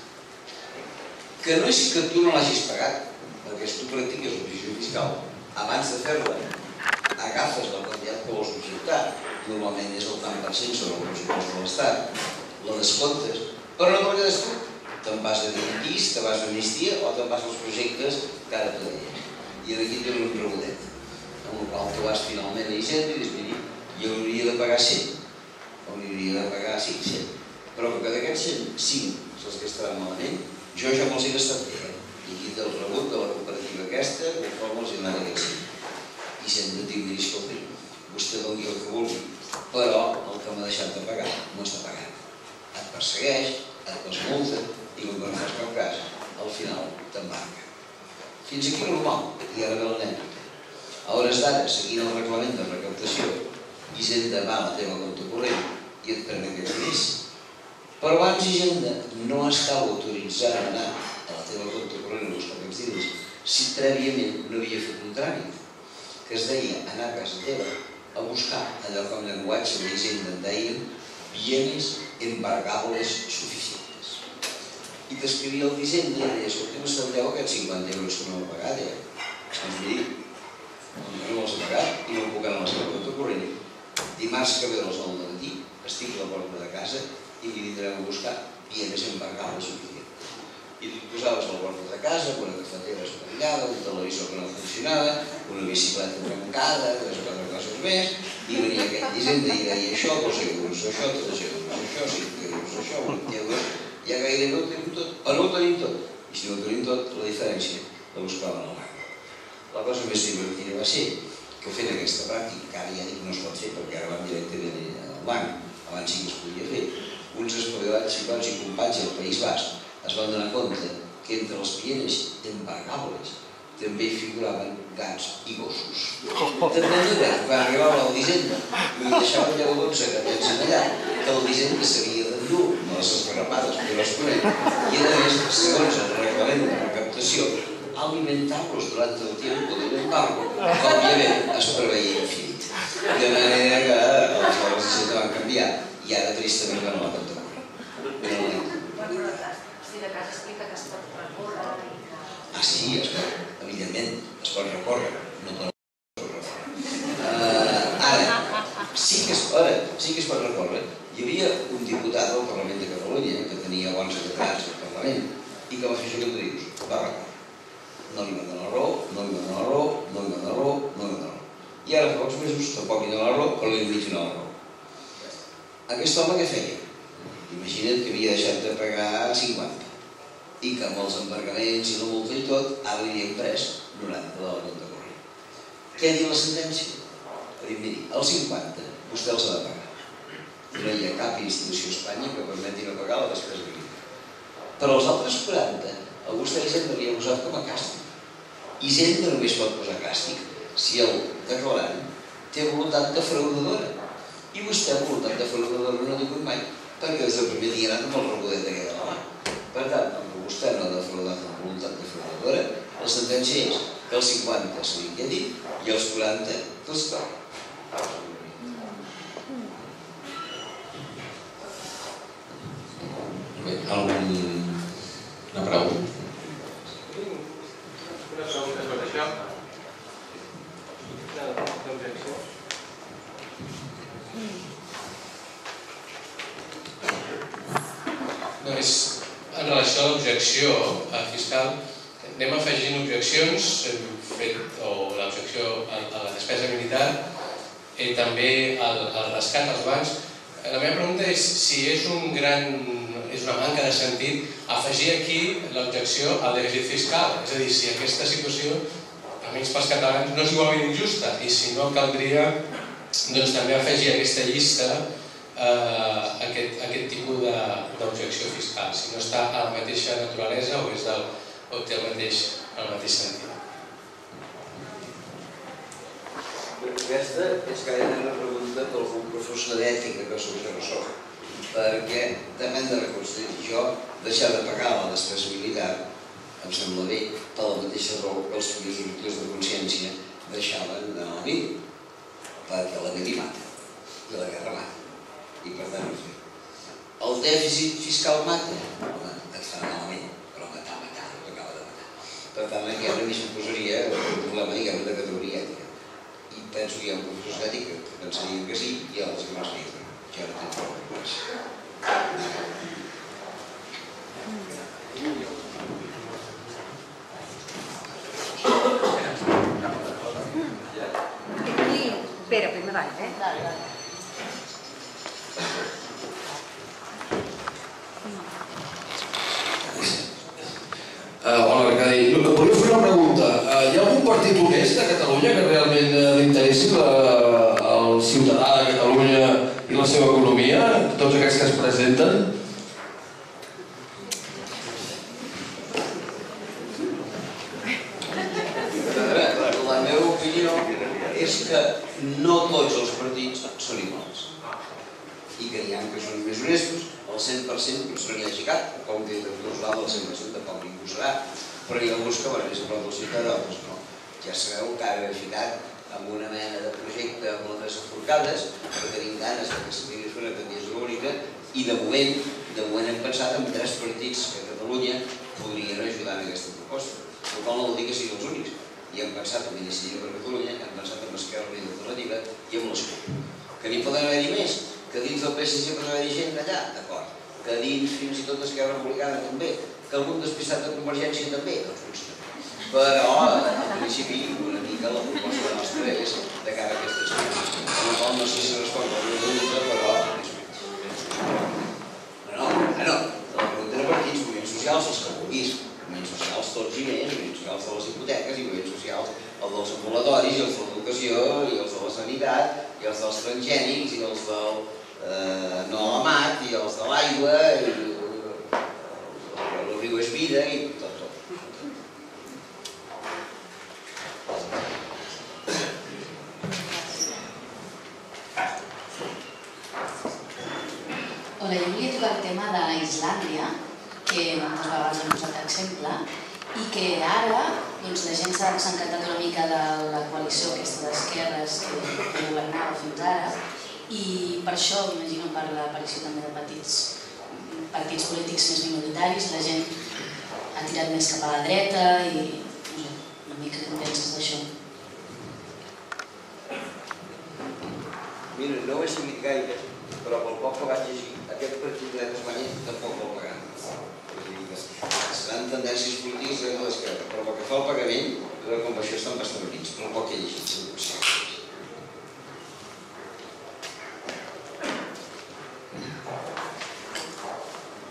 Que no és que tu no l'hagis pagat, perquè si tu practiques l'objecció fiscal, abans de fer-la, agafes la quantitat que vols objectar, normalment és el tant per cent sobre el pressupost de l'Estat, la descomptes, però no te la quedes tu. Te'n vas a dir pis, te vas a amnistia o te'n vas als projectes que ara te deies. I aquí tens un rebotet, amb el qual tu vas finalment a Hisenda i dius, miri, jo hauria de pagar 100, o hauria de pagar 500, però que d'aquests 5 els que estaran malament, jo ja me'ls he gastat bé, i aquí té el rebut de la cooperativa aquesta, conforme els hi anava a dir 5. I Hisenda et diu, miri, escolti, vostè doni el que vulgui, però el que m'ha deixat de pagar no està pagant. Et persegueix, et desmulta, i com que no fas cap cas, al final t'embarca. Fins aquí normal, i ara ve l'anècdota. A hores d'ara, seguint el reglament de recaptació, Hisenda va a la teva compte corrent i et pren aquests diners. Però abans Hisenda no estava autoritzant a anar a la teva compte corrent a buscar aquests diners si prèviament no havia fet un tràmit, que es deia anar a casa teva a buscar allò que en llenguatge d'Hisenda en deien bienes embargables suficients. I t'escrivia el d'Hisenda i deia, escolta, m'estalvieu aquests 50 euros que no m'he pagat, Doncs miri, no me'ls he pagat i no em puc anar a la seva compte corrent. Dimarts que ve a les 9 del matí estic a la porta de casa i li vindrem a buscar bienes embargables suficients. I tu et posaves a la porta de casa amb una cafetera espatllada, un televisor que no funcionava, una bicicleta trencada, 3 o 4 coses més, i venia aquest d'Hisenda i deia això, 2 euros, això, 3 euros, això, 5 euros, això, 8 euros, ja gairebé ho tenim tot, o no ho tenim tot. I si no ho tenim tot, la diferència la buscaven al banc. La cosa més divertida va ser que fent aquesta pràctica, que ara ja dic no es pot fer perquè ara van directament al banc, abans sí que es podia fer, uns espavilats xicots i companys del País Basc es van donar compte que entre els bienes embargables també hi figuraven gats i gossos. De manera que quan arribava el d'Hisenda i deixaven 10 o 12 gatets allà, que el d'Hisenda s'havia d'endur amb les esgarrapades corresponent i a més, segons el reglament de recaptació, alimentar-los durant el temps de l'embargo, que òbviament es preveia infinit. De manera que els valors d'Hisenda van canviar i ara tristament van a la compte corrent. Si de cas explica que es pot recórrer. Ah, sí, evidentment, es pot recórrer, no pot recórrer. Ara, sí que es pot recórrer. Hi havia un diputat del Parlament de Catalunya que tenia bons secretaris al Parlament i que va fer això que tu dius, va recórrer. No li van donar raó, no li van donar raó, no li van donar raó, no li van donar raó. I ara fa pocs mesos tampoc li donar raó, però li han dit una raó. Aquest home què feia? Imagina't que havia deixat de pagar 50 i que amb els embargaments i la multa i tot, ara li havien pres 90 de la compte corrent. Què diu la sentència? Diu, miri, el 50 vostè els ha de pagar. No hi ha cap institució a Espanya que permeti no pagar la despesa militar. Però els altres 40, a vostè Hisenda li ha posat com a càstig. Hisenda només pot posar càstig si el declarant té voluntat defraudadora. I vostè voluntat defraudadora no ha tingut mai, perquè des del primer dia ha anat amb el rebodet d'aquella de la mà. Per tant, com vostè no ha defraudat amb voluntat defraudadora, la sentència és que els 50 se li quedi i els 40 tots tornen. Bé, alguna pregunta? Una pregunta sobre això. L'objecció. En relació a l'objecció fiscal, anem afegint objeccions, hem fet l'objecció a la despesa militar i també al rescat als bancs. La meva pregunta és si és una manca de sentit afegir aquí l'objecció al dèficit fiscal. És a dir, si aquesta situació, almenys pels catalans, no és igualment injusta i si no caldria també afegir a aquesta llista aquest tipus d'objecció fiscal, si no està a la mateixa naturalesa o té el mateix sentit. Aquesta és gairebé una pregunta per algun professor d'ètica, que jo no soc, perquè també hem de reconstruir. Jo deixar de pagar la despesa militar em sembla bé per la mateixa raó que els primers objectius de consciència deixaven d'anar a la vida, perquè la vida mata i la guerra mata. I per tant, el dèficit fiscal mata? Home, et fa malament, però matar, t'acaba de matar. Per tant, aquí ara m'hi posaria un problema, diguem, de categoria ètica. I penso que hi ha un professor d'ètica que pensaria que sí i els que no es diuen. Jo no tinc problemes. Espera, primer vai, Dale. Hola, Arcadi. Volia fer una pregunta. Hi ha algun partit honest a Catalunya que realment li interessi el ciutadà de Catalunya i la seva economia, tots aquests que es presenten? La meva opinió és que no tots els partits són iguals i que hi ha que són més honestos, el 100% no se n'hi hagi cap, com que el 100% tampoc ningú serà, però hi ha alguns que van més a prop del ciutadà, d'altres no. Ja sabeu que ara he ficat amb una mena de projecte amb les forcades, però tenim ganes que s'hagi fer una candidatura única i de moment hem pensat en 3 partits que a Catalunya podrien ajudar en aquesta proposta, el qual no vol dir que siguin els únics. I hem pensat en Iniciativa per Catalunya, hem pensat en Esquerra Unida i Alternativa i en l'ESCUP. Que n'hi poden haver-hi més, que dins del PSC pot haver-hi gent d'allà, d'acord, que dins fins i tot d'Esquerra Republicana també, que algun despistat de Convergència també, doncs potser. Però, en principi, una mica la proposta nostra és de cara a aquestes coses. En el qual no sé si respon a la pregunta, però és menys. No, la pregunta era per quins moviments socials, els que vulguis. Moviments socials tots i més, moviments socials de les hipoteques i moviments socials els dels ambulatoris i els de l'educació i els de la sanitat i els dels transgènics i els del no a la mat i els de l'aigua i el riu és vida i tot. Hola, jo volia tocar el tema d'Islàndia, que moltes vegades hem posat exemple, i que ara la gent s'ha desencantat una mica de la coalició aquesta d'esquerres que governava fins ara, i per això, m'imagino, per l'aparició també de partits polítics més minoritaris, la gent ha tirat més cap a la dreta i una mica què en penses d'això? Mira, no ho he seguit gaire, però pel poc que vaig llegir, aquest partit de Espanya tampoc vol pagar. Seran tendències polítiques de l'esquerra, però pel que fa al pagament, com això estan bastant units, però poc que he llegit, segur.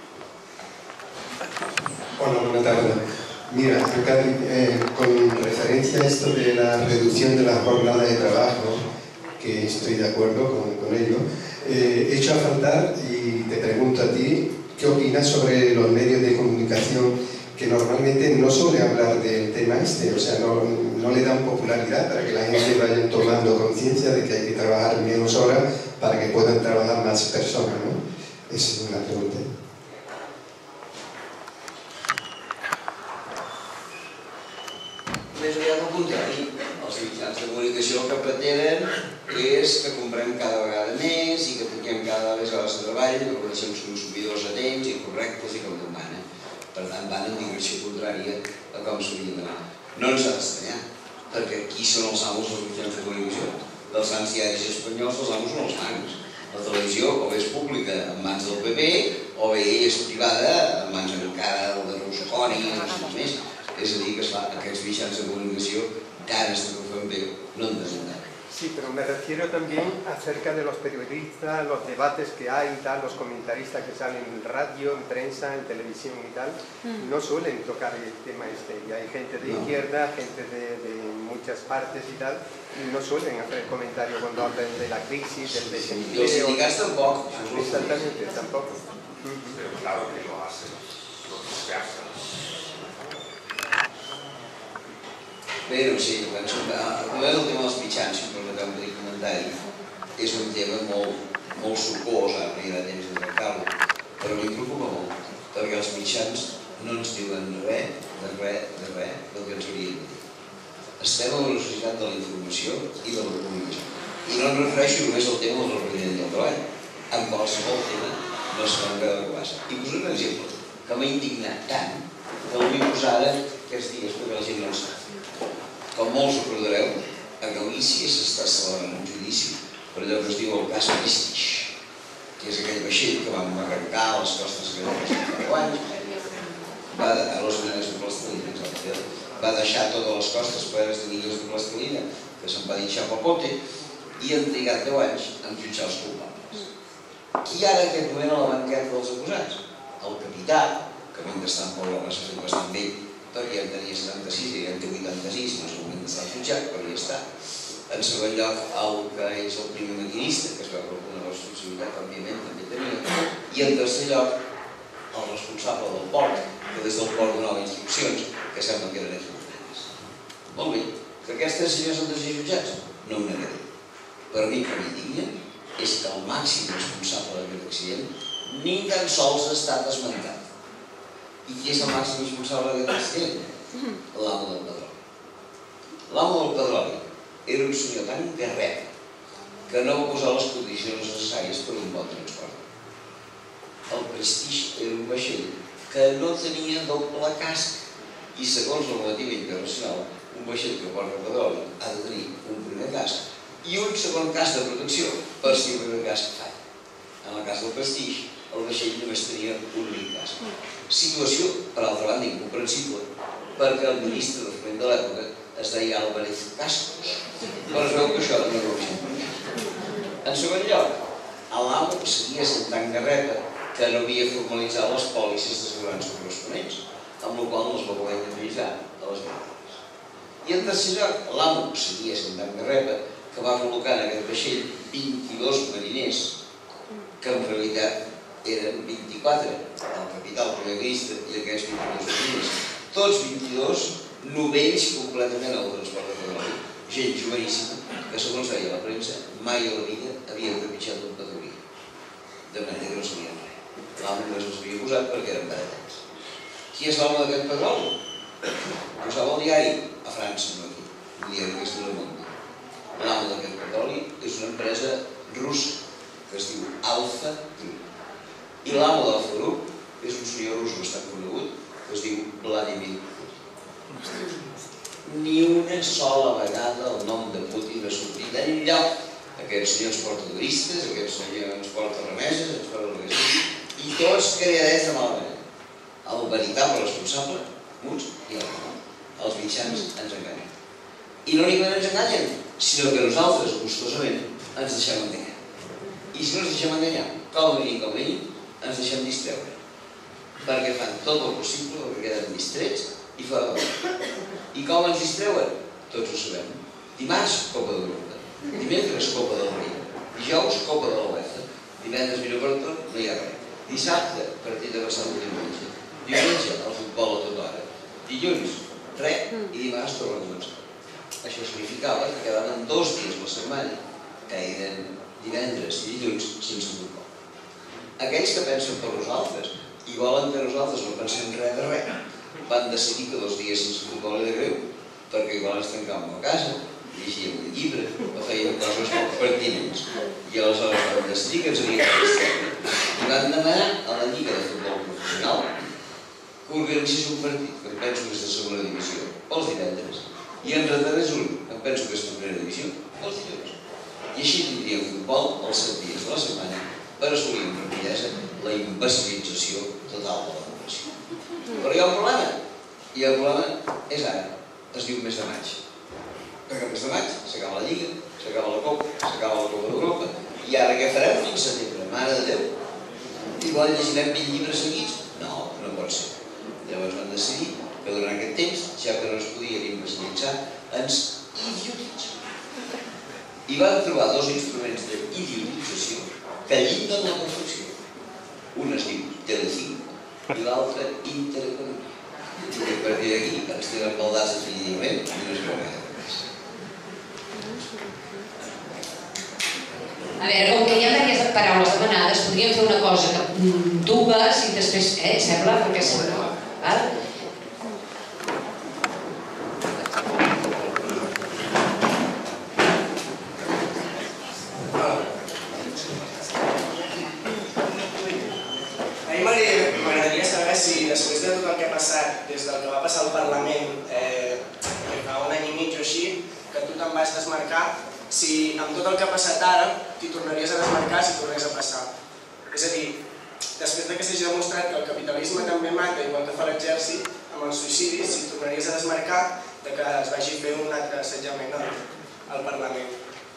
Hola, buena tarde. Mira, acá con referencia referencia a esto de la reducción de la jornada de trabajo, que estoy de acuerdo con ello, he hecho a faltar, y te pregunto a ti, ¿qué opinas sobre los medios de comunicación que normalmente no suelen hablar del tema este? O sea, no le dan popularidad para que la gente vaya tomando conciencia de que hay que trabajar menos horas para que puedan trabajar más personas, ¿no? Esa es una pregunta. Més aviat al contrari, els mitjans de comunicació el que pretenen és que comprem cada vegada més i que tinguem cada vegada més hores de treball, que coneixem consumidors atents i correctes i com demana. Per tant, van en direcció contrària a com s'hauria d'anar. No ens ha d'estranyar, perquè qui són els amos dels mitjans de comunicació? Dels grans diaris espanyols, els amos són els bancs. La televisió o bé és pública en mans del PP o bé és privada en mans encara de Rusconi i no sé més. És a dir, que aquests mitjans de comunicació, ganes de que ho fem bé, no en desentrar. Sí, pero me refiero también acerca de los periodistas, los debates que hay y tal, los comentaristas que salen en radio, en prensa, en televisión y tal, no suelen tocar el tema este. Y hay gente de izquierda, gente de muchas partes y tal, y no suelen hacer comentarios cuando hablan de la crisis, del desempleo. Y los sindicatos tampoco. Exactamente, tampoco. Pero claro que lo hacen, lo dispersan. Bé, no sé, jo penso que el tema dels mitjans, si em permeteu un petit comentari, és un tema molt sucós, ara no hi ha temps de tractar-lo, però m'hi preocupa molt, perquè els mitjans no ens diuen res del que ens haurien de dir. Estem en una societat de la informació i de la comunicació. I no em refereixo només al tema del repartiment del treball. En qualsevol tema no es fa un cada que passa. I posaré un exemple que m'ha indignat tant que el vull posar ara aquests dies perquè la gent no en sap. Com molts recordareu, a Galícia s'està celebrant un judici per allò que es diu el cas Prestige, que és aquell vaixell que vam arrencar a les costes que fa 10 anys, a los mineros de plastilina, va deixar totes les costes plenes de mineros de plastilina, que se'n va deixar papote, i han trigat 10 anys en jutjar els culpables. Qui ara en aquest moment a la banqueta dels acusats? El capità, que mentrestant Pol Guerra s'ha fet bastant vell, perquè ja en tenia 76 i ja en té 86, no és el moment d'estar jutjat, però ja està. En segon lloc, el que és el primer maquinista, que es veu que alguna responsabilitat, òbviament, també tenia. I en tercer lloc, el responsable del port, que des del port donava instruccions, que sembla que eren extraordinaris. Molt bé, que aquests tres senyors han de ser jutjats? No ho negaré. Per mi, que m'indigna, és que el màxim responsable d'aquest accident ni tan sols ha estat esmentat. I qui és el màxim responsable d'aquest accident? L'amo del petroli. L'amo del petroli era un senyor tan garret que no va posar les condicions necessàries per un bon transport. El Prestige era un vaixell que no tenia doble casc i segons la normativa internacional un vaixell que porta petroli ha de tenir un primer casc i un segon casc de protecció per si el primer casc falla. En el cas del Prestige el vaixell només tenia un únic casc. Situació, per altra banda, incomprensible, perquè el ministre de Foment de l'època es deia Álvarez Cascos, però es veu que això no ho havia. En segon lloc, l'amo seguia sent tan garreta que no havia formalitzat les pòlisses d'assegurança corresponents, amb la qual no es va poder indemnitzar a les víctimes. I en tercer lloc, l'amo seguia sent tan garreta que va col·locar en aquest vaixell 22 mariners, que en realitat eren 24, el capità, el primer ministre i aquests 22 mariners. Tots 22 novells completament al transport de petroli, gent joveníssima, que segons deia la premsa, mai a la vida havien trepitjat un petroli. De manera que no sabien res. L'amo només els havia posat perquè eren baratets. Qui és l'amo d'aquest petroli? Posava el diari a França, no aquí, un diari que es diu Le Monde. L'amo d'aquest petroli és una empresa russa que es diu Alfa Group. I l'amo d'Alfa Group és un senyor rus bastant conegut que es diu Vladimir Putin. Ni una sola vegada el nom de Putin ha sortit enlloc. Aquest senyor ens porta turistes, aquest senyor ens porta remeses, ens porta el que sigui, i tots criadets de mala manera. El veritable responsable, Muts i el Ramon. Els mitjans ens enganyen. I no únicament ens enganyen, sinó que nosaltres, gustosament, ens deixem enganyar. I si no ens deixem enganyar, com a mínim, ens deixem distreure. Perquè fan tot el possible perquè queden distrets i fora de bo. I com ens distreuen? tots ho sabem. Dimarts, Copa d'Europa. Dimecres, Copa del Rei. Dijous, Copa de la UEFA. Divendres, Vilabertran, no hi ha res. Dissabte, partit de Barcelona diumenge. Diumenge, el futbol a tota hora. Dilluns, res, i dimarts torna a començar. Això significava que quedaven 2 dies a la setmana, que eren divendres i dilluns, sense futbol. Aquells que pensen per nosaltres i volen que nosaltres no pensem res de res, van decidir que 2 dies sense futbol era greu, perquè igual ens tancàvem a casa, llegíem un llibre o fèiem coses poc pertinents. I aleshores van decidir que ens havia de fer i van demanar a la Lliga de Futbol Professional que organitzés un partit, que em penso que és de segona divisió, els divendres, i en retarés un, em penso que és de primera divisió, els dilluns. I així tindríem futbol els 7 dies de la setmana per assolir amb rapidesa la imbecilització total de la població. Però hi ha un problema, i el problema és ara, es diu mes de maig. Perquè el mes de maig s'acaba la Lliga, s'acaba la Copa d'Europa, i ara què farem fins a setembre? Mare de Déu! Igual llegirem 20 llibres seguits? No, no pot ser. Llavors van decidir que durant aquest temps, ja que no es podien imbecilitzar, ens idiotitzen. I van trobar 2 instruments d'idiotització que llinden la perfecció. Un es diu Telecinco i l'altre Intereconomia. I a partir d'aquí ens tenen baldats definitivament i no es veu gaire res. A veure, com que hi ha diverses paraules demanades, podríem fer una cosa, dues i després, et sembla? Perquè sembla, val? M'agradaria saber si després de tot el que ha passat, des del que va passar al Parlament fa un any i mig o així, que tu te'n vas desmarcar, si amb tot el que ha passat ara t'hi tornaries a desmarcar si tornés a passar. És a dir, després que s'hagi demostrat que el capitalisme també mata igual que fa l'exèrcit, amb els suïcidis, si tornaries a desmarcar que es vagi fer un altre assetjament al Parlament.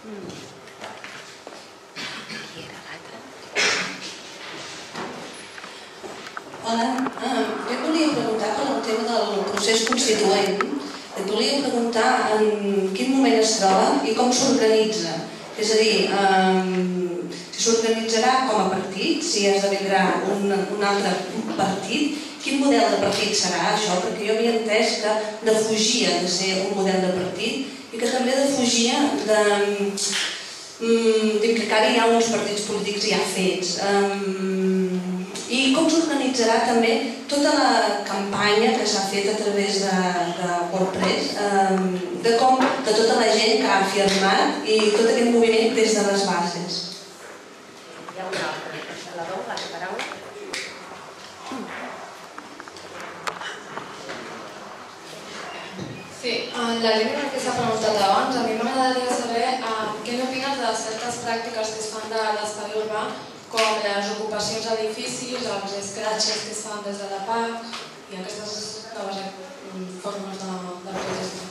Hola, jo et volia preguntar per el tema del procés constituent. Et volia preguntar en quin moment es troba i com s'organitza. És a dir, si s'organitzarà com a partit, si esdevindrà un altre partit, quin model de partit serà això? Perquè jo havia entès que defugia de ser un model de partit i que també defugia d'implicar-hi ja uns partits polítics ja fets. I com s'organitzarà també tota la campanya que s'ha fet a través de WordPress, de com de tota la gent que ha afirmat i tot aquest moviment des de les bases. Hi ha una altra, la veu, la paraula. Sí, en la línia que s'ha preguntat abans, a mi m'agradaria saber què n'opines de certes pràctiques que es fan de l'espai urbà, com les ocupacions d'edificis, els escratxes que es fan des de la PAC i aquestes noves formes de protesta.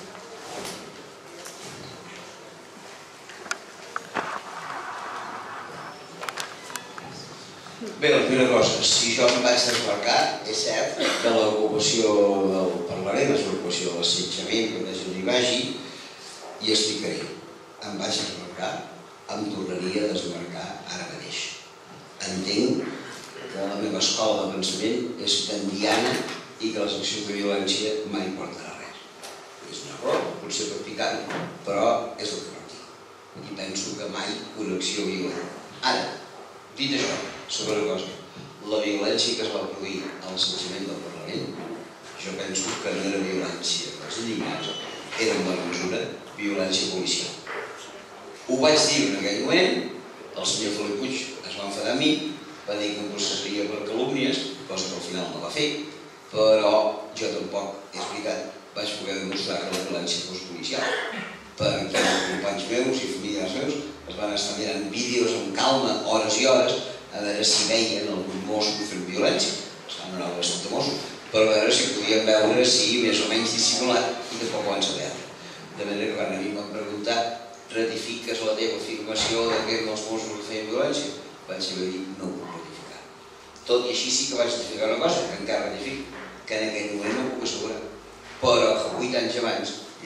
Bé, la primera cosa, si jo em vaig desmarcar, és cert que l'ocupació del Parlament, l'ocupació de l'assetjament, que la gent hi vagi, i explicaré. Em vaig desmarcar, em tornaria a desmarcar ara mateix. Entenc que la meva escola de pensament és gandiana i que les accions de violència mai porten a res. És un error, potser practicant, però és el que practico. I penso que mai una acció violenta. Ara, dit això, segona cosa, la violència que es va produir a l'assetjament del Parlament, jo penso que no era violència dels indignats, era en bona mesura violència policial. Ho vaig dir en aquell moment, el senyor Felip Puig es va enfadar amb mi, va dir que em processaria per calúmnies, cosa que al final no va fer, però jo tampoc, és veritat, vaig poder demostrar que la violència fos policial, perquè els companys meus i familiars meus es van estar mirant vídeos amb calma, hores i hores, a veure si veien algun mosso fent violència, estaven en el vestit de mosso, per veure si podien veure si més o menys dissimulat, i tampoc ho van saber. De manera que quan a mi em van preguntar ratifiques la teva afirmació que eren els Mossos que feien violència? Vaig saber dir, no ho puc ratificar. Tot i així sí que vaig ratificar una cosa, que encara ratifico, que en aquell moment no ho puc assegurar. Però que 8 anys abans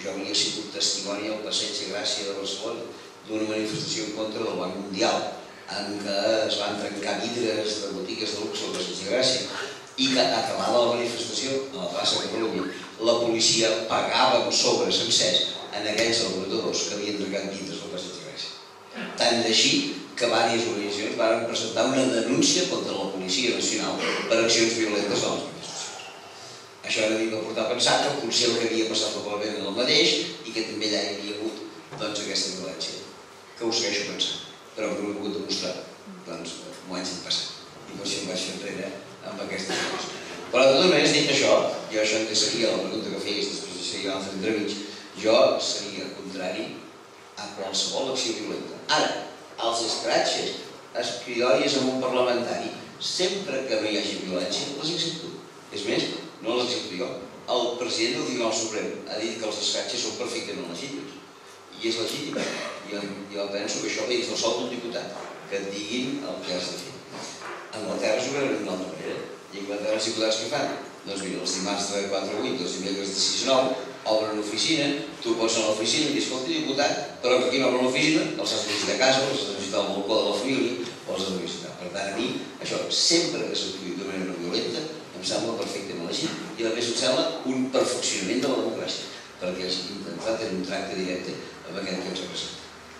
Jo havia sigut testimoni al Passeig de Gràcia de Barcelona d'una manifestació en contra del Banc Mundial, en què es van trencar vidres de botigues de luxe al Passeig de Gràcia i que acabada la manifestació a la plaça de Catalunya la policia pagava amb sobres sencers en aquells alborotadors que havien trencat vidres al Passeig de Gràcia. Tant així que diverses organitzacions van presentar una denúncia contra la Policia Nacional per accions violentes a les manifestacions. Això ara va portar a pensar que potser el que havia passat probablement era el mateix i que també allà hi havia hagut aquesta violència, que ho segueixo pensant, però que no ho he pogut demostrar, doncs m'ho anys han passat i per això em vaig fer enrere amb aquesta cosa. Però de totes maneres, dit això, jo això que seria la pregunta que feies, després de seguir l'altre entremig, jo seria contrari a qualsevol acció violenta. Ara, els escratxes, els crioris amb un parlamentari, sempre que no hi hagi violència, les accepto. És més, no les accepto jo. El president del Tribunal Suprem ha dit que els escratxes són perfectament legítims. I és legítim. Jo penso que això és el sol d'un diputat, que et diguin el que has de fer. A Anglaterra s'ho veuen d'una altra manera. I a Anglaterra els diputats què fan? Doncs mira, els dimarts de 4 a 8, els dimecres de 6 a 9, obren una oficina, tu pots anar a l'oficina i dius, escolta, diputat, però que aquí no obren l'oficina, els has de visitar a casa, els has de visitar al balcó de la família, o els has de visitar. Per tant, a mi, això, sempre que s'actuï de manera no violenta, em sembla perfectament legítim. I a més em sembla un perfeccionament de la democràcia, perquè has intentat tenir un tracte directe amb aquest que ens representa.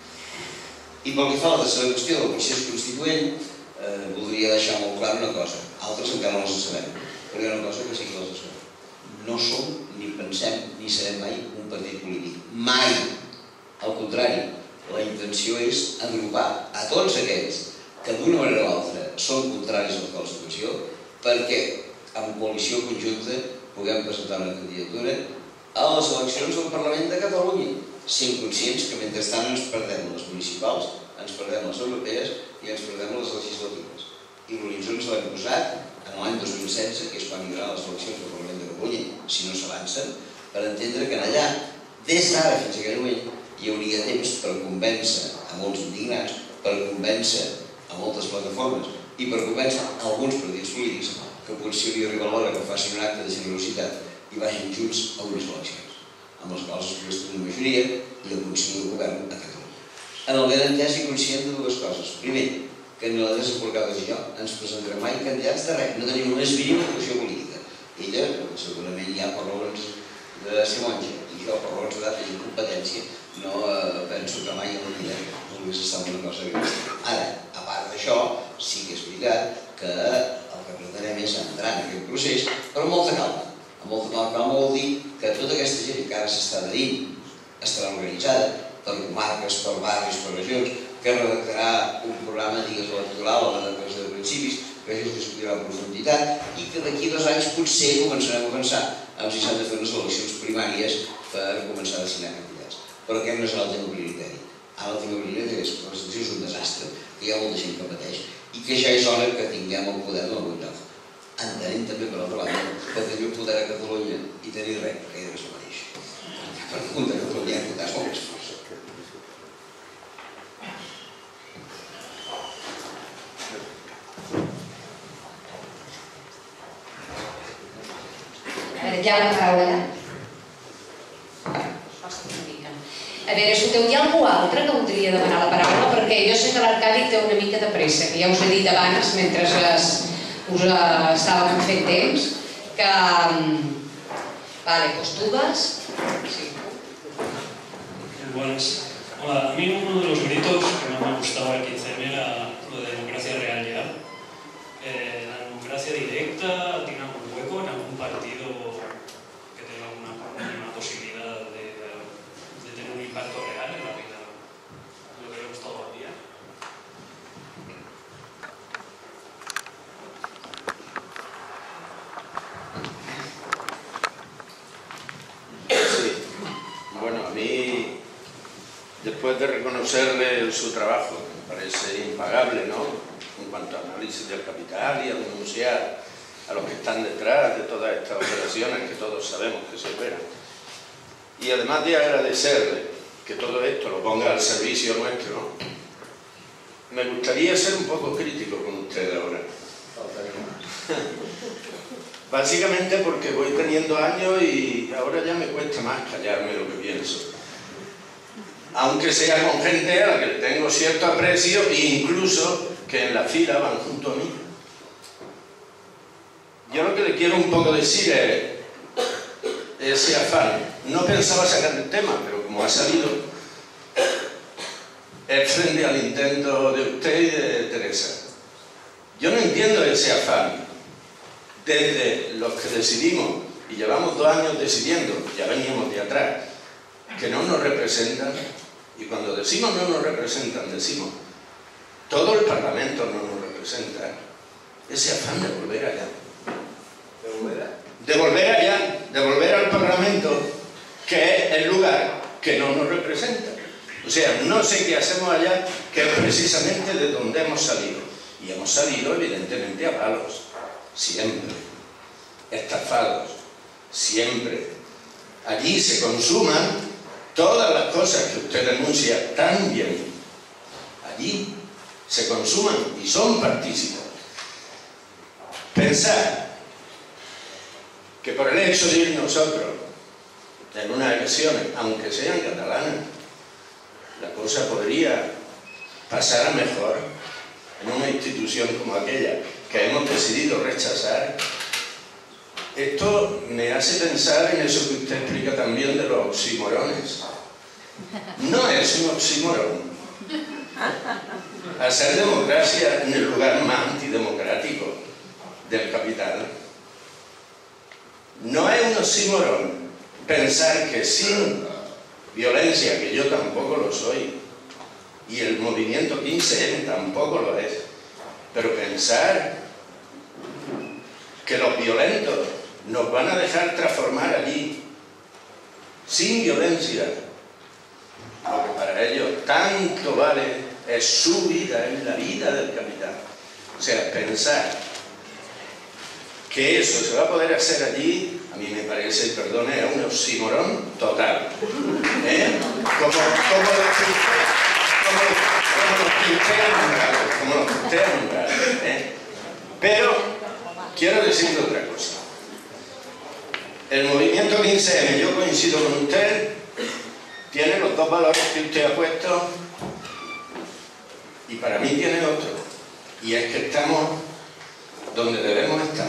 I pel que fa a la tercera qüestió del procés constituent, voldria deixar molt clar una cosa. Altres encara no les sabem, però hi ha una cosa que sí que les sabem. No som, ni pensem, ni serem mai un partit polític. Mai! Al contrari, la intenció és agrupar a tots aquells que d'una manera o altra són contraris a la Constitució perquè en coalició conjunta puguem presentar una candidatura a les eleccions del Parlament de Catalunya, sent conscients que mentrestant ens perdem les municipals, ens perdem les europees i ens perdem les legislatives. I l'horitzó ens l'hem posat en l'any 2016, que és quan hi haurà les eleccions del Parlament de Catalunya, si no s'avancen, per entendre que allà, des d'ara fins a aquell moment, hi hauria temps per convèncer a molts indignats, per convèncer a moltes plataformes i per convèncer alguns partits polítics que potser hauria arribat l'hora que facin un acte de generositat i vagin junts a unes eleccions, amb les quals es pogués tenir una majoria i aconseguir el govern a Catalunya. En el benentès i conscient de dues coses. Primer, que ni la Teresa Forcades i jo ens presentarem mai candidats de res, no tenim només mínima vocació política. Ella, segurament ja per raons de ser monja, i jo per raons d'edat i d'incompetència, no penso que mai a la vida volgués estar en una cosa d'aquesta. Ara, a part d'això, sí que és veritat que el que pretenem és entrar en aquest procés, però amb molta calma. Amb molta calma vol dir que tota aquesta gent que ara s'està adherint estarà organitzada per comarques, per barris, per regions, que redactarà un programa, digues, electoral o de declaració de principis, que això es discutirà en profunditat i que d'aquí 2 anys potser començarem a pensar en si s'han de fer unes eleccions primàries per començar a designar candidats. Però aquest no és el tema prioritari. Ara el tema prioritari és que la situació és un desastre, que hi ha molta gent que pateix i que ja és hora que tinguem el poder en algun lloc. Entenem també, per altra banda, que tenir el poder a Catalunya i tenir res, que és el mateix. Per un de Catalunya hi ha votats molt més forts. Ja la paraula allà. A veure, escolteu, hi ha algú altre que voldria demanar la paraula? Perquè jo sé que l'Arcadi té una mica de pressa, que ja us he dit abans, mentre us estàvem fent temps, que... Vale, doncs tu vas. Sí. Buenas. Hola, a mí uno de los gritos que más me gustaba del 15M era lo de democracia real ya. La democracia directa tiene algún hueco en algún partido que tenga una posibilidad de tener un impacto real en la vida, lo que vemos todos los días. Sí, bueno, a mí, después de reconocerle su trabajo, me parece impagable, ¿no? En cuanto a análisis del capital y a denunciar a los que están detrás de todas estas operaciones que todos sabemos que se operan. Y además de agradecerle que todo esto lo ponga al servicio nuestro, me gustaría ser un poco crítico con usted ahora. Básicamente porque voy teniendo años y ahora ya me cuesta más callarme lo que pienso. Aunque sea con gente a la que le tengo cierto aprecio e incluso que en la fila van junto a mí. Yo lo que le quiero un poco decir es ese afán. No pensaba sacar el tema, pero como ha salido, es frente al intento de usted y de Teresa. Yo no entiendo ese afán. Desde los que decidimos, y llevamos 2 años decidiendo, ya veníamos de atrás, que no nos representan, y cuando decimos no nos representan, decimos todo el Parlamento no nos representa, ese afán de volver allá. De volver al Parlamento, que es el lugar que no nos representa. O sea, no sé qué hacemos allá, que es precisamente de donde hemos salido. Y hemos salido, evidentemente, a palos. Siempre. Estafados. Siempre. Allí se consuman todas las cosas que usted denuncia tan bien. Allí se consuman y son partícipes. Pensar que por el hecho de ir nosotros en unas elecciones, aunque sean catalanas, la cosa podría pasar a mejor en una institución como aquella que hemos decidido rechazar. Esto me hace pensar en eso que usted explica también de los oxímorones. No es un oxímoron hacer democracia en el lugar más antidemocrático del capital. No es un oxímoron pensar que sin violencia, que yo tampoco lo soy, y el movimiento 15M tampoco lo es, pero pensar que los violentos nos van a dejar transformar allí sin violencia, lo que para ellos tanto vale es su vida, es la vida del capital. O sea, pensar que eso se va a poder hacer allí, a mí me parece, perdone, es un oxímoron total. Como los que usted ha nombrado. Pero quiero decirle otra cosa. El movimiento 15M, yo coincido con usted, tiene los 2 valores que usted ha puesto y para mí tiene otro. Y es que estamos donde debemos estar.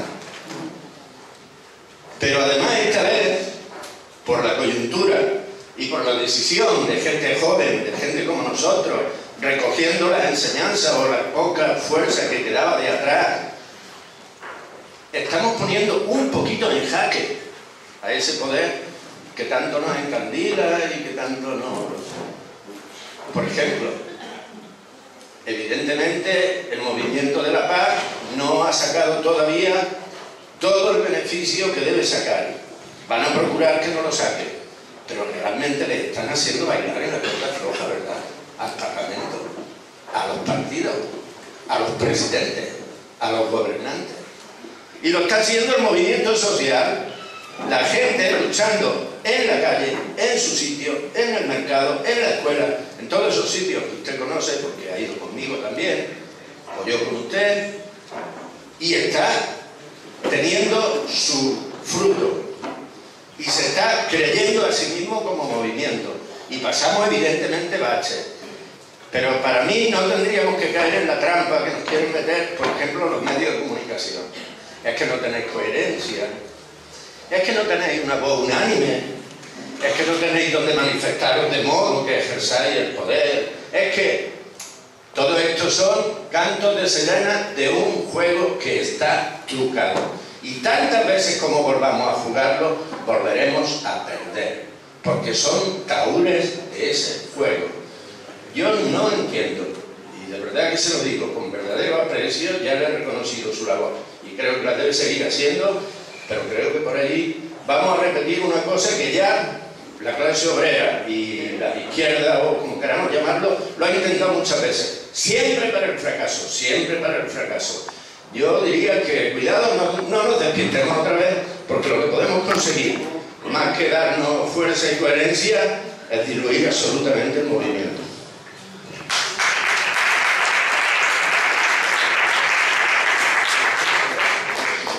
Pero además esta vez, por la coyuntura y por la decisión de gente joven, de gente como nosotros, recogiendo las enseñanzas o la poca fuerza que quedaba de atrás, estamos poniendo un poquito en jaque a ese poder que tanto nos encandila y que tanto nos... Por ejemplo, evidentemente el movimiento de la paz no ha sacado todavía todo el beneficio que debe sacar. Van a procurar que no lo saque, pero realmente le están haciendo bailar en la cuerda floja, ¿verdad? Al Parlamento, a los partidos, a los presidentes, a los gobernantes. Y lo está haciendo el movimiento social, la gente luchando en la calle, en su sitio, en el mercado, en la escuela, en todos esos sitios que usted conoce, porque ha ido conmigo también, o yo con usted, y está teniendo su fruto y se está creyendo a sí mismo como movimiento, y pasamos evidentemente baches, pero para mí no tendríamos que caer en la trampa que nos quieren meter, por ejemplo, los medios de comunicación. Es que no tenéis coherencia, es que no tenéis una voz unánime, es que no tenéis donde manifestaros de modo que ejerzáis el poder, es que todo esto son cantos de sirena de un juego que está trucado. Y tantas veces como volvamos a jugarlo, volveremos a perder. Porque son taúres de ese juego. Yo no entiendo, y de verdad que se lo digo con verdadero aprecio, ya le he reconocido su labor. Y creo que la debe seguir haciendo, pero creo que por ahí vamos a repetir una cosa que ya la clase obrera y la izquierda, o como queramos llamarlo, lo han intentado muchas veces. Siempre para el fracaso, siempre para el fracaso. Yo diría que cuidado, no nos despistemos otra vez, porque lo que podemos conseguir, más que darnos fuerza y coherencia, es diluir absolutamente el movimiento.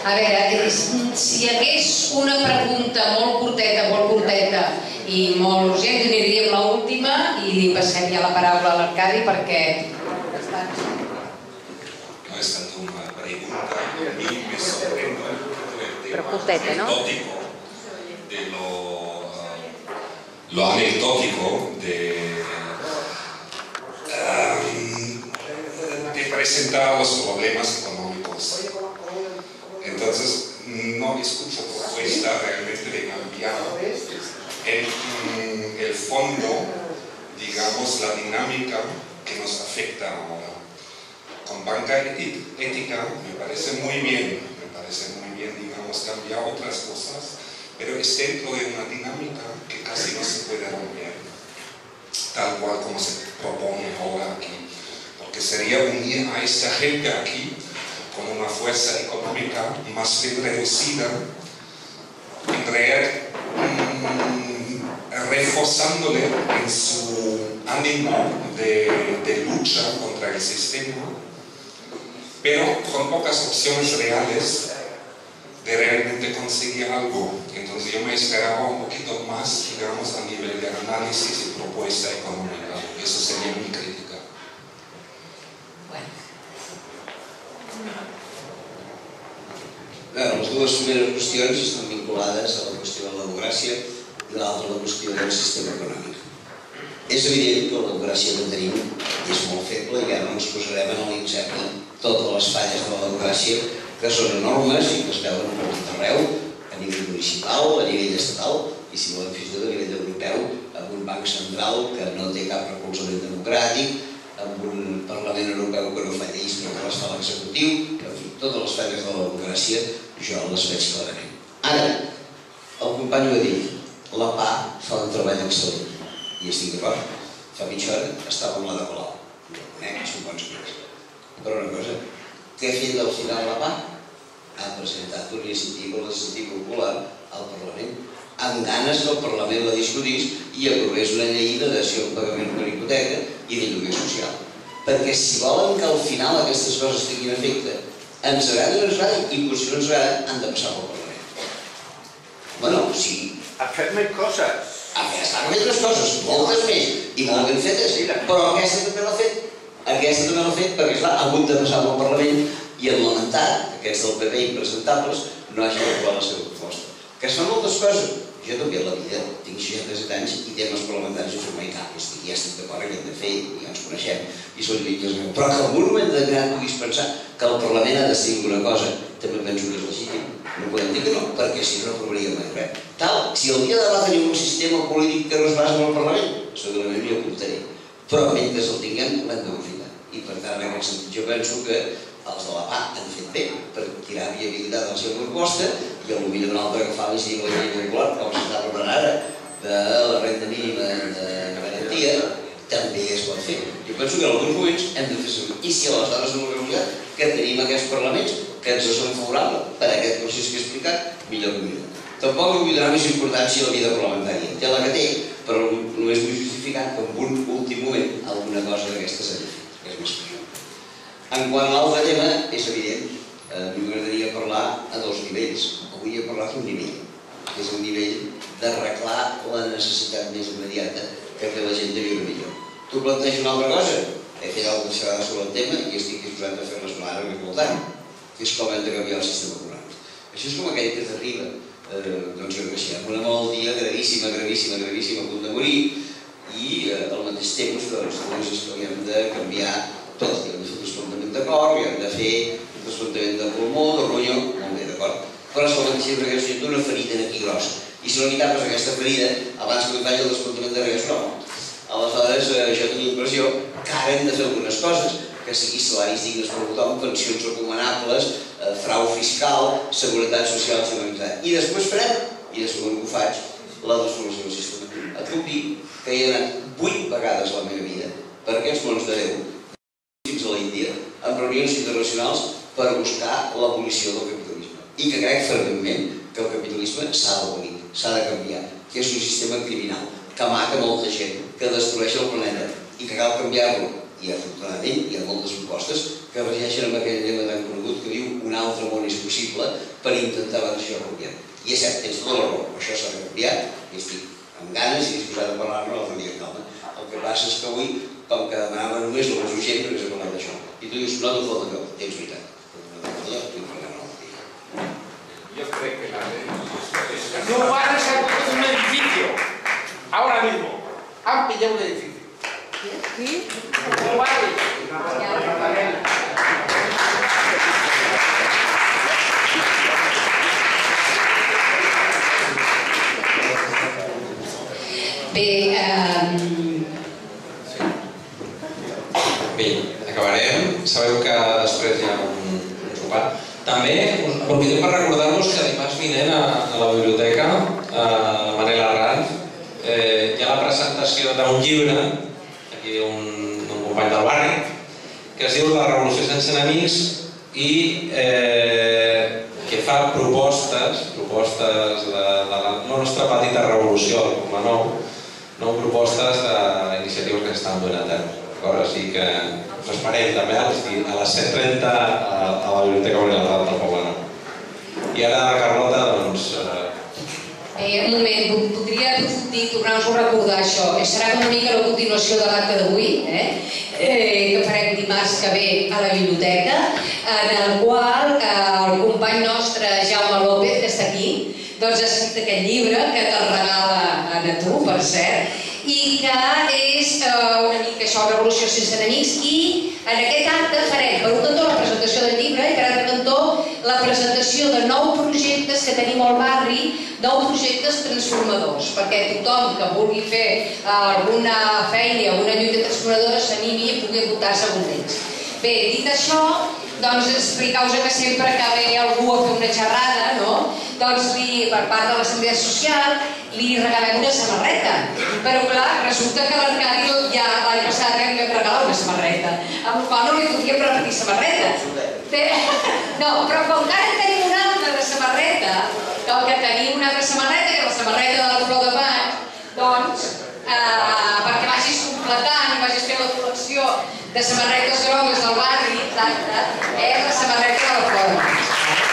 A veure, si hi hagués una pregunta molt curteta i molt urgent, aniríem l'última i li passem ja la paraula a l'Arcadi perquè... No es tanto una pregunta, a mí me sorprende el tema anecdótico de lo anecdótico de presentar los problemas económicos. Entonces, no escucho propuesta realmente de cambiar el fondo, digamos, la dinámica que nos afecta ahora. Con banca ética me parece muy bien, digamos, cambiar otras cosas, pero es dentro de una dinámica que casi no se puede romper, tal cual como se propone ahora aquí. Porque sería unir a esta gente aquí con una fuerza económica más bien reducida, reforzándole en su ánimo de lucha contra el sistema, pero con pocas opciones reales de realmente conseguir algo. Entonces yo me esperaba un poquito más, digamos, a nivel de análisis y propuesta económica. Eso sería mi crítica. Les dues primeres qüestions estan vinculades a la qüestió de la democràcia i l'altra a la qüestió del sistema econòmic. És evident que la democràcia que tenim és molt feble i ara no ens posarem a analitzar totes les falles de la democràcia que són enormes i que es veuen per tot arreu, a nivell municipal, a nivell estatal i si volem fins i tot a nivell europeu, amb un banc central que no té cap recolzament democràtic, amb un Parlament Europeu que no fa lleis però que les fa l'executiu, en fi, totes les falles de la democràcia jo les veig clarament. Ara, el company ho ha dit, la PA fa un treball excel·lent i estic d'acord. Fa mitja hora estava amb la de Colau, són bons amics. Però una cosa, què ha fet al final la PA? Ha presentat una iniciativa legislativa popular al Parlament amb ganes que el Parlament la discutís i aprovés una llei de dació en pagament per hipoteca i de lloguer social. Perquè si volen que al final aquestes coses tinguin efecte, ens agrada o no ens agrada, i si no ens agrada, han de passar pel Parlament. Bueno, sí. Ha fet més coses. Ha fet més coses, moltes més, i molt ben fetes, però aquesta també l'ha fet. Aquesta també l'ha fet perquè, clar, ha hagut de passar pel Parlament i hem lamentat que aquests del PP impresentables no hagin aprovat la seva proposta. Que es fan moltes coses. Jo he canviat la vida, tinc 67 anys i temes parlamentaris no són mai cap. Ja estic d'acord que hem de fer, ja ens coneixem, i són lluites meus. Però que en algun moment determinat puguis pensar que el Parlament ha de decidir una cosa, també penso que és legítim. No podem dir que no, perquè si no aprovaríem mai res. Tal, si el dia de demà tenim un sistema polític que no es basa en el Parlament, segurament m'hi apuntaré. Però mentre el tinguem, l'hem d'aprofitar. I per tant, en aquest sentit, jo penso que els de la PA han fet bé per tirar viabilitat a la seva proposta i potser d'una altra que fa l'iniciativa de la llei popular, com s'està preparant ara, de la renda mínima de garantia, també es pot fer. Jo penso que en alguns moments hem de fer servir. I si aleshores no ho hem que tenim aquests parlaments que ens són favorables per aquest procés que he explicat, millor que millor. Tampoc vull donar més importància a la vida parlamentària. Té la que té, però només vull justificar que en un últim moment alguna cosa d'aquestes ha de fer. És més que això. En quant a l'altre tema, és evident, a mi m'agradaria parlar a dos nivells. Avui he parlat d'un nivell, que és el nivell d'arreglar la necessitat més immediata que té la gent de viure millor. Tu planteges una altra cosa? He fet algunes vegades sobre el tema i estic disposat a fer-les una ara més voltant, que és com hem de canviar el sistema econòmic. Això és com aquell que t'arriba, doncs jo creixia, amb una malaltia gravíssima, gravíssima, gravíssima, a punt de morir, i al mateix temps, doncs, que hem de canviar tot, hem de fer un trasplantament de cor, hem de fer un trasplantament de pulmó, de ronyó, molt bé, d'acord? Però escolta'm, sempre que has una ferida aquí grossa, i si no li tapes aquesta ferida, abans que li faci el trasplantament de res, no. Aleshores, jo tinc la impressió que ara hem de fer algunes coses, que sigui salaris dignes per tothom, pensions recomanables, frau fiscal, seguretat social generalitzada. I després farem, i de segon que ho faig, la transformació del sistema. Et puc dir que he anat 8 vegades a la meva vida per aquests mons de Déu fins a l'Índia, en reunions internacionals per buscar l'abolició del capitalisme. I que crec ferventment que el capitalisme s'ha d'abolir, s'ha de canviar, que és un sistema criminal, que mata molta gent, que destrueix el planeta i que cal canviar-lo. I afortunadament hi ha moltes propostes que regeixen amb aquell lema tan conegut que diu un altre món és possible per intentar abans això canviar. I és cert, tens tota la raó, això s'ha de canviar i estic amb ganes i disposat a parlar-ne l'altre dia amb calma. El que passa és que avui, com que demanava només el resolució, no hagués parlat d'això. I tu dius, no te falta cap, tens veritat. Yo creo que la ley no van a ser un edificio ahora mismo. Han pillado un edificio. ¿Sí? No vale. Bé, acabarem. Sabeu que després hi ha un sopar. També aprofitem per recordar-vos que dimarts vinent a la biblioteca, a Manel Arranz, hi ha la presentació d'un llibre, aquí d'un company del barri, que es diu La revolució sense enemics i que fa propostes de la nostra petita revolució, com a nou propostes d'iniciatives que s'estan duent a terme. Així que us esperem també a les 7:30 a la Biblioteca Manel Arranz del Poble Nou. I ara, Carlota, doncs... Un moment, podria aprofundir, tornar-vos a recordar això. Serà una mica la continuació de l'acte d'avui, que farem dimarts que ve a la biblioteca, en el qual el company nostre, Jaume López, que està aquí, doncs ha escrit aquest llibre, que te'l regala a tu, per cert, i que és una mica això, Revolució sense enemics, i en aquest acte farem per un cantó la presentació del llibre i per altre cantó la presentació de 9 projectes que tenim al barri, 9 projectes transformadors, perquè tothom que vulgui fer alguna feina i alguna lluita transformadora s'animi i pugui apuntar-se a un d'ells. Bé, dit això, doncs explicar-vos que sempre que ve algú a fer una xerrada, doncs per part de l'Assemblea Social li regalem una samarreta. Però clar, resulta que l'Arcadi ja l'any passat li vam regalar una samarreta, amb la qual no li podíem repetir samarreta. No, però com que ara tenim una altra de samarreta, com que tenim una altra samarreta, que és la samarreta de la Flor de Maig, doncs, perquè vagis completant i vagis fent la col·lecció de samarretes grogues del barri, exacte, és la samarreta de la Flor de Maig.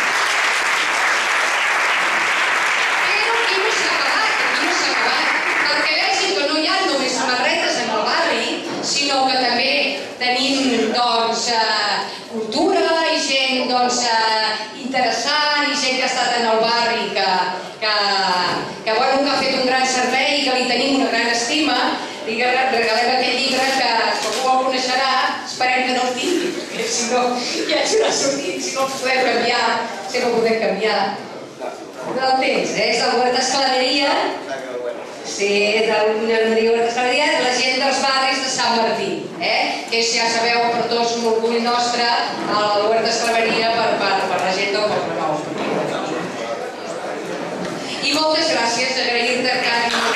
Però aquí no s'ha acabat, perquè vegin que no hi ha només samarretes en el barri, sinó que també tenim, doncs, cultura i gent, doncs, interessant i gent que ha estat en el barri que ha fet un gran servei i que li tenim una gran estima. Li regalem aquest llibre que, com ho coneixerà, esperem que no el tingui, perquè si no ja ens haurà sortit, si no el podem canviar, si no el podem canviar. No el tens, és del Huerta Escaladeria. Sí, del Huerta Escaladeria, de la gent dels barris de Sant Martí, que és, ja sabeu, per tots un orgull nostre, el Huerta Escaladeria per la gent del Poble Nou. I moltes gràcies, agrair-te, Arcadi.